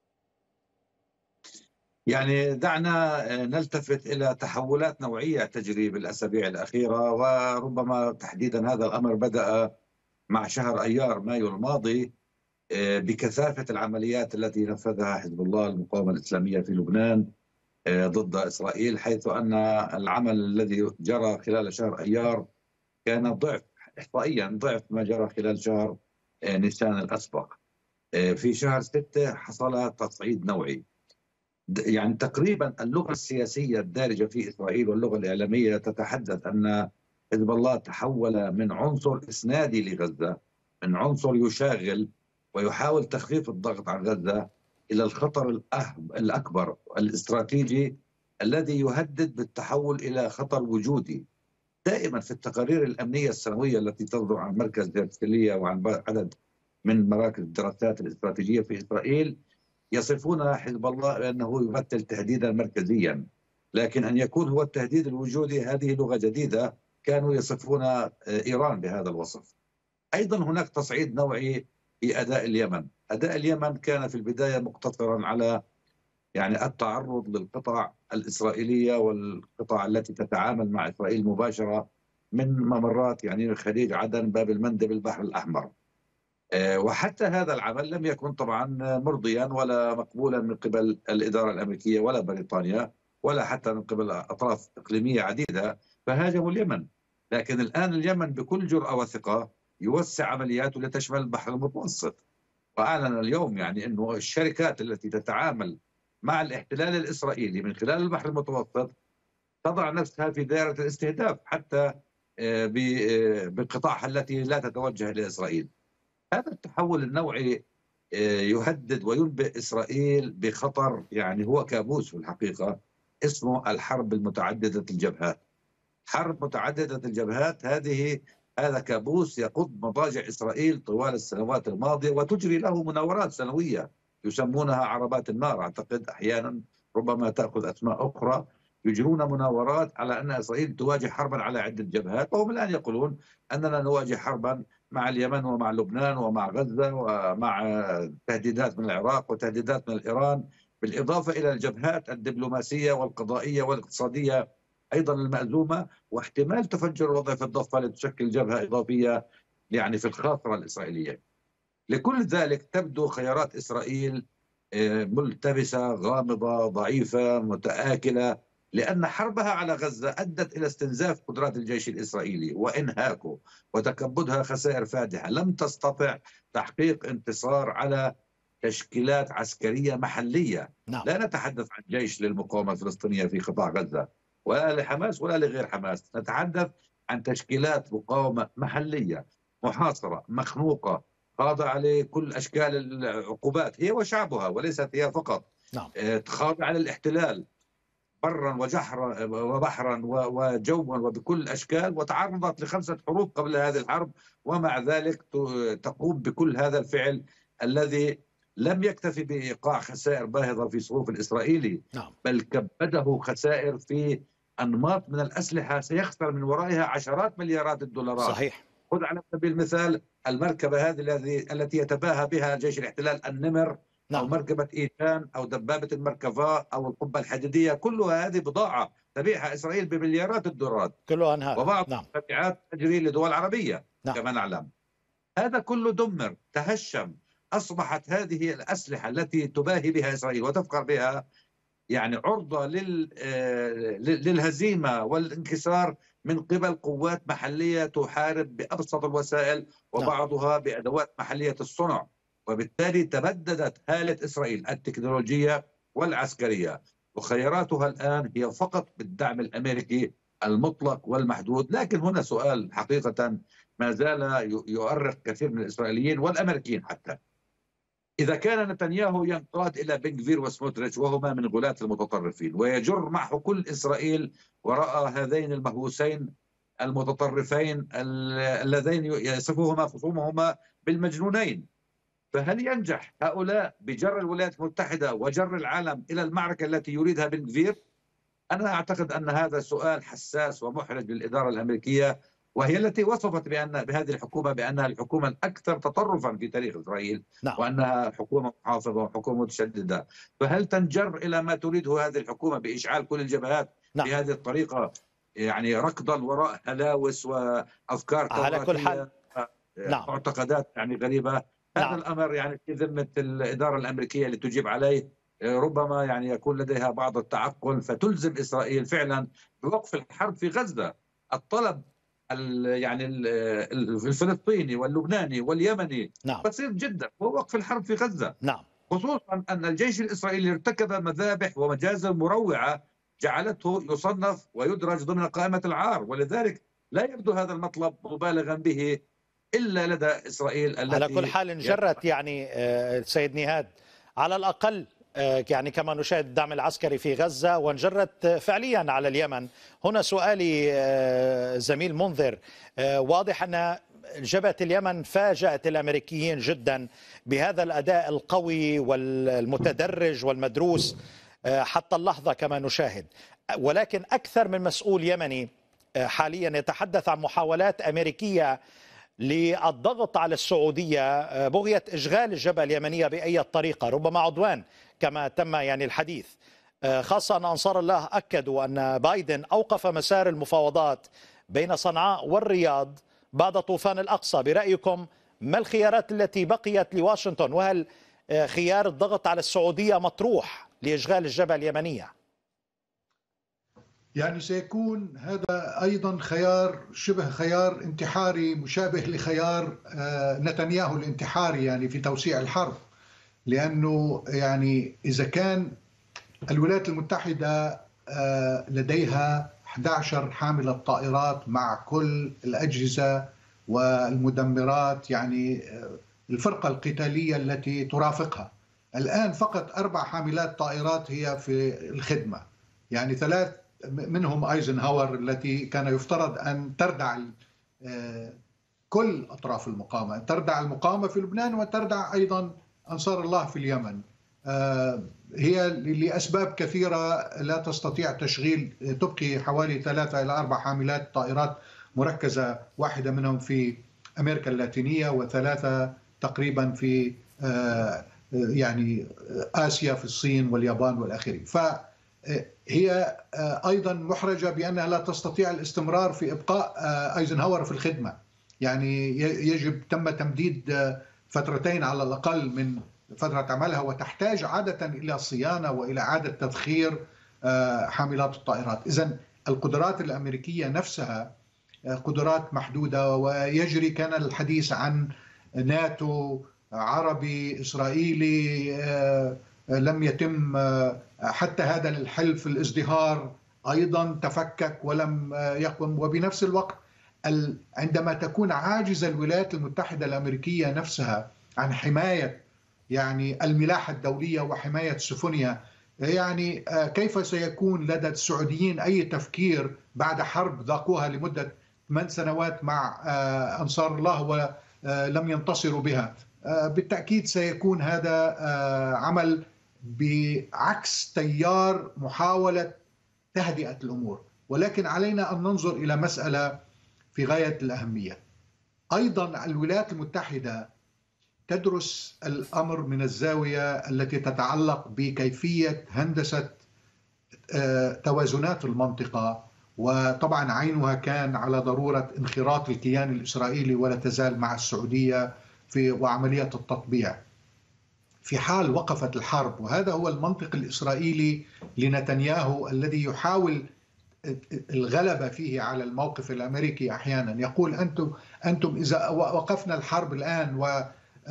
يعني دعنا نلتفت إلى تحولات نوعية تجري بالأسابيع الأخيرة، وربما تحديدا هذا الأمر بدأ مع شهر أيار مايو الماضي بكثافة العمليات التي نفذها حزب الله المقاومة الإسلامية في لبنان ضد إسرائيل، حيث أن العمل الذي جرى خلال شهر أيار كان ضعف إحصائيا ضعف ما جرى خلال شهر نيسان الأسبق. في شهر ستة حصل تصعيد نوعي، يعني تقريبا اللغة السياسية الدارجة في إسرائيل واللغة الإعلامية تتحدث أن حزب الله تحول من عنصر إسنادي لغزة، من عنصر يشاغل ويحاول تخفيف الضغط عن غزة، إلى الخطر الأكبر الاستراتيجي الذي يهدد بالتحول إلى خطر وجودي. دائما في التقارير الأمنية السنوية التي تصدر عن مركز هيرتزلية وعن عدد من مراكز الدراسات الاستراتيجية في إسرائيل يصفون حزب الله بأنه يمثل تهديدا مركزيا، لكن أن يكون هو التهديد الوجودي هذه لغة جديدة. كانوا يصفون إيران بهذا الوصف. أيضا هناك تصعيد نوعي في أداء اليمن. أداء اليمن كان في البداية مقتصرا على يعني التعرض للقطع الإسرائيلية والقطع التي تتعامل مع إسرائيل مباشرة من ممرات يعني خليج عدن، باب المندب، البحر الأحمر. وحتى هذا العمل لم يكن طبعا مرضيا ولا مقبولا من قبل الإدارة الأمريكية ولا بريطانيا ولا حتى من قبل أطراف إقليمية عديدة، فهاجموا اليمن. لكن الآن اليمن بكل جرأة وثقة يوسع عملياته لتشمل البحر المتوسط، وأعلن اليوم يعني أنه الشركات التي تتعامل مع الاحتلال الإسرائيلي من خلال البحر المتوسط تضع نفسها في دائرة الاستهداف حتى بقطاعها التي لا تتوجه إلى إسرائيل. هذا التحول النوعي يهدد وينبئ إسرائيل بخطر يعني هو كابوس في الحقيقة، اسمه الحرب المتعددة الجبهات. حرب متعددة الجبهات هذه هذا كابوس يقض مضاجع إسرائيل طوال السنوات الماضية، وتجري له مناورات سنوية يسمونها عربات النار. أعتقد أحيانا ربما تأخذ أسماء أخرى. يجرون مناورات على أن إسرائيل تواجه حربا على عدة جبهات، وهم الآن يقولون أننا نواجه حربا مع اليمن ومع لبنان ومع غزة ومع تهديدات من العراق وتهديدات من إيران، بالإضافة إلى الجبهات الدبلوماسية والقضائية والاقتصادية أيضا المأزومة، واحتمال تفجر وظائف الضفة لتشكل جبهة إضافية يعني في الخاصرة الإسرائيلية. لكل ذلك تبدو خيارات إسرائيل ملتبسة، غامضة، ضعيفة، متآكلة، لأن حربها على غزة أدت إلى استنزاف قدرات الجيش الإسرائيلي وإنهاكه وتكبدها خسائر فادحة. لم تستطع تحقيق انتصار على تشكيلات عسكرية محلية. نعم. لا نتحدث عن جيش للمقاومة الفلسطينية في قطاع غزة ولا لحماس ولا لغير حماس، نتحدث عن تشكيلات مقاومة محلية محاصرة مخنوقة خاضعة لكل أشكال العقوبات هي وشعبها وليست هي فقط. نعم. خاضعة للاحتلال برا وجحرا وبحرا وجوا وبكل الأشكال، وتعرضت لخمسة حروب قبل هذه الحرب، ومع ذلك تقوم بكل هذا الفعل الذي لم يكتفي بإيقاع خسائر باهظة في صفوف الإسرائيلي. نعم. بل كبده خسائر في أنماط من الأسلحة سيخسر من ورائها عشرات مليارات الدولارات. صحيح. خذ على سبيل المثال المركبة هذه التي يتباهى بها جيش الاحتلال، النمر. نعم. أو مركبة إيتان أو دبابة المركفة أو القبة الحديدية، كلها هذه بضاعة تبيعها إسرائيل بمليارات الدولارات، كلها أنهار. وبعض نعم. المبيعات تجري لدول عربية. نعم. كما نعلم. هذا كله دمر، تهشم. أصبحت هذه الأسلحة التي تباهي بها إسرائيل وتفخر بها يعني عرضة للهزيمة والانكسار من قبل قوات محلية تحارب بأبسط الوسائل وبعضها بأدوات محلية الصنع. وبالتالي تبددت هالة إسرائيل التكنولوجية والعسكرية. وخياراتها الآن هي فقط بالدعم الأمريكي المطلق والمحدود. لكن هنا سؤال حقيقة ما زال يؤرق كثير من الإسرائيليين والأمريكيين حتى، إذا كان نتنياهو ينقاد إلى بن غفير وسموتريتش وهما من غلاة المتطرفين ويجر معه كل إسرائيل وراء هذين المهووسين المتطرفين اللذين يصفوهما خصومهما بالمجنونين، فهل ينجح هؤلاء بجر الولايات المتحدة وجر العالم إلى المعركة التي يريدها بن غفير؟ أنا أعتقد أن هذا سؤال حساس ومحرج للإدارة الأمريكية، وهي التي وصفت بأن بهذه الحكومة بأنها الحكومة الأكثر تطرفا في تاريخ إسرائيل. نعم. وأنها حكومة محافظة وحكومة متشددة. فهل تنجر إلى ما تريده هذه الحكومة بإشعال كل الجبهات نعم. بهذه الطريقة، يعني ركضا وراء هلاوس وأفكار على كل حال نعم. معتقدات يعني غريبة. نعم. هذا الأمر يعني في ذمة الإدارة الأمريكية اللي تجيب عليه، ربما يعني يكون لديها بعض التعقل فتلزم إسرائيل فعلا بوقف الحرب في غزة. الطلب يعني الفلسطيني واللبناني واليمني نعم. بسيط جدا، هو وقف الحرب في غزة. نعم. خصوصا أن الجيش الإسرائيلي ارتكب مذابح ومجازر مروعة جعلته يصنف ويدرج ضمن قائمة العار، ولذلك لا يبدو هذا المطلب مبالغا به إلا لدى إسرائيل التي على كل حال جرت يعني سيد نهاد على الأقل يعني كما نشاهد الدعم العسكري في غزة وانجرت فعليا على اليمن. هنا سؤالي زميل منذر، واضح أن جبهة اليمن فاجأت الأمريكيين جدا بهذا الأداء القوي والمتدرج والمدروس حتى اللحظة كما نشاهد، ولكن أكثر من مسؤول يمني حاليا يتحدث عن محاولات أمريكية للضغط على السعودية بغية إشغال الجبهة اليمنية بأي طريقة، ربما عدوان كما تم يعني الحديث، خاصة أن أنصار الله أكدوا أن بايدن أوقف مسار المفاوضات بين صنعاء والرياض بعد طوفان الأقصى. برأيكم ما الخيارات التي بقيت لواشنطن، وهل خيار الضغط على السعودية مطروح لإشغال الجبهة اليمنية؟ يعني سيكون هذا أيضا خيار شبه خيار انتحاري مشابه لخيار نتنياهو الانتحاري يعني في توسيع الحرب، لأنه يعني إذا كان الولايات المتحدة لديها أحد عشر حاملة طائرات مع كل الأجهزة والمدمرات، يعني الفرقة القتالية التي ترافقها، الآن فقط أربع حاملات طائرات هي في الخدمة، يعني ثلاث منهم ايزنهاور التي كان يفترض أن تردع كل أطراف المقاومة، تردع المقاومة في لبنان وتردع أيضا أنصار الله في اليمن. هي لأسباب كثيرة لا تستطيع تشغيل، تبقي حوالي ثلاثة إلى أربع حاملات طائرات مركزة، واحدة منهم في أمريكا اللاتينية وثلاثة تقريبا في يعني آسيا في الصين واليابان والآخرين. ف هي أيضا محرجة بأنها لا تستطيع الاستمرار في إبقاء أيزنهاور في الخدمة، يعني يجب تم تمديد فترتين على الأقل من فترة عملها، وتحتاج عادة إلى صيانة وإلى إعادة تذخير حاملات الطائرات. إذن القدرات الأمريكية نفسها قدرات محدودة، ويجري كان الحديث عن ناتو عربي إسرائيلي، لم يتم حتى هذا الحلف الازدهار أيضا تفكك ولم يقم. وبنفس الوقت عندما تكون عاجزة الولايات المتحدة الأمريكية نفسها عن حماية يعني الملاحة الدولية وحماية سفنها، يعني كيف سيكون لدى السعوديين أي تفكير بعد حرب ذاقوها لمدة ثمان سنوات مع أنصار الله ولم ينتصروا بها؟ بالتأكيد سيكون هذا عمل بعكس تيار محاولة تهدئة الأمور. ولكن علينا أن ننظر إلى مسألة في غاية الأهمية. أيضا الولايات المتحدة تدرس الأمر من الزاوية التي تتعلق بكيفية هندسة توازنات المنطقة، وطبعا عينها كان على ضرورة انخراط الكيان الإسرائيلي ولا تزال مع السعودية في وعملية التطبيع في حال وقفت الحرب. وهذا هو المنطق الإسرائيلي لنتنياهو الذي يحاول الغلبة فيه على الموقف الأمريكي. أحيانا يقول أنتم أنتم إذا وقفنا الحرب الآن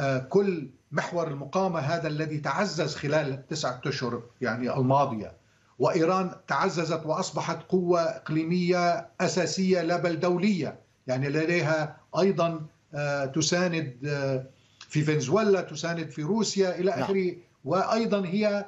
وكل محور المقاومة هذا الذي تعزز خلال التسعة أشهر يعني الماضية، وإيران تعززت وأصبحت قوة إقليمية أساسية لا بل دولية، يعني لديها أيضا تساند في فنزويلا، تساند في روسيا إلى آخره، وأيضا هي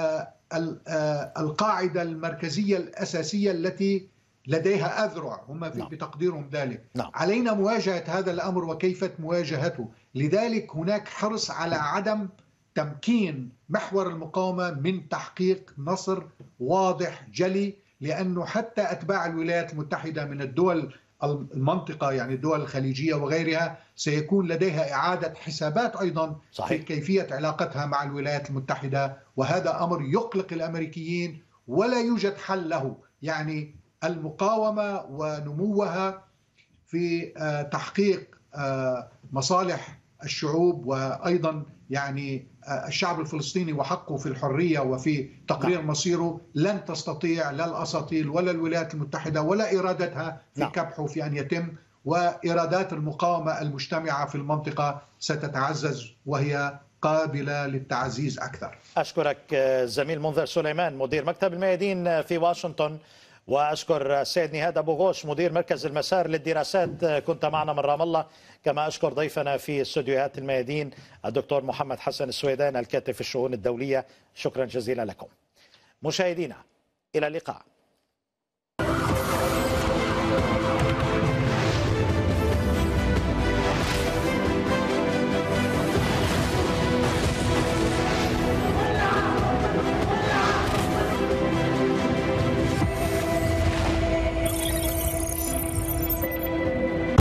القاعدة المركزية الأساسية التي لديها أذرع هم في بتقديرهم ذلك. نعم. علينا مواجهة هذا الأمر وكيفية مواجهته، لذلك هناك حرص على عدم تمكين محور المقاومة من تحقيق نصر واضح جلي، لأنه حتى أتباع الولايات المتحدة من الدول المنطقة يعني الدول الخليجية وغيرها سيكون لديها إعادة حسابات أيضا صحيح. في كيفية علاقتها مع الولايات المتحدة، وهذا أمر يقلق الأمريكيين ولا يوجد حل له. يعني المقاومة ونموها في تحقيق مصالح الشعوب، وأيضا يعني الشعب الفلسطيني وحقه في الحرية وفي تقرير نعم. مصيره، لن تستطيع لا الأساطيل ولا الولايات المتحدة ولا إرادتها في نعم. كبحه في أن يتم، وإرادات المقاومة المجتمعة في المنطقة ستتعزز وهي قابلة للتعزيز أكثر. أشكرك زميل منذر سليمان مدير مكتب الميادين في واشنطن، وأشكر السيد نهاد أبو غوش مدير مركز المسار للدراسات كنت معنا من رام الله، كما أشكر ضيفنا في استوديوهات الميادين الدكتور محمد حسن السويدان الكاتب في الشؤون الدولية. شكرا جزيلا لكم مشاهدينا، إلى اللقاء.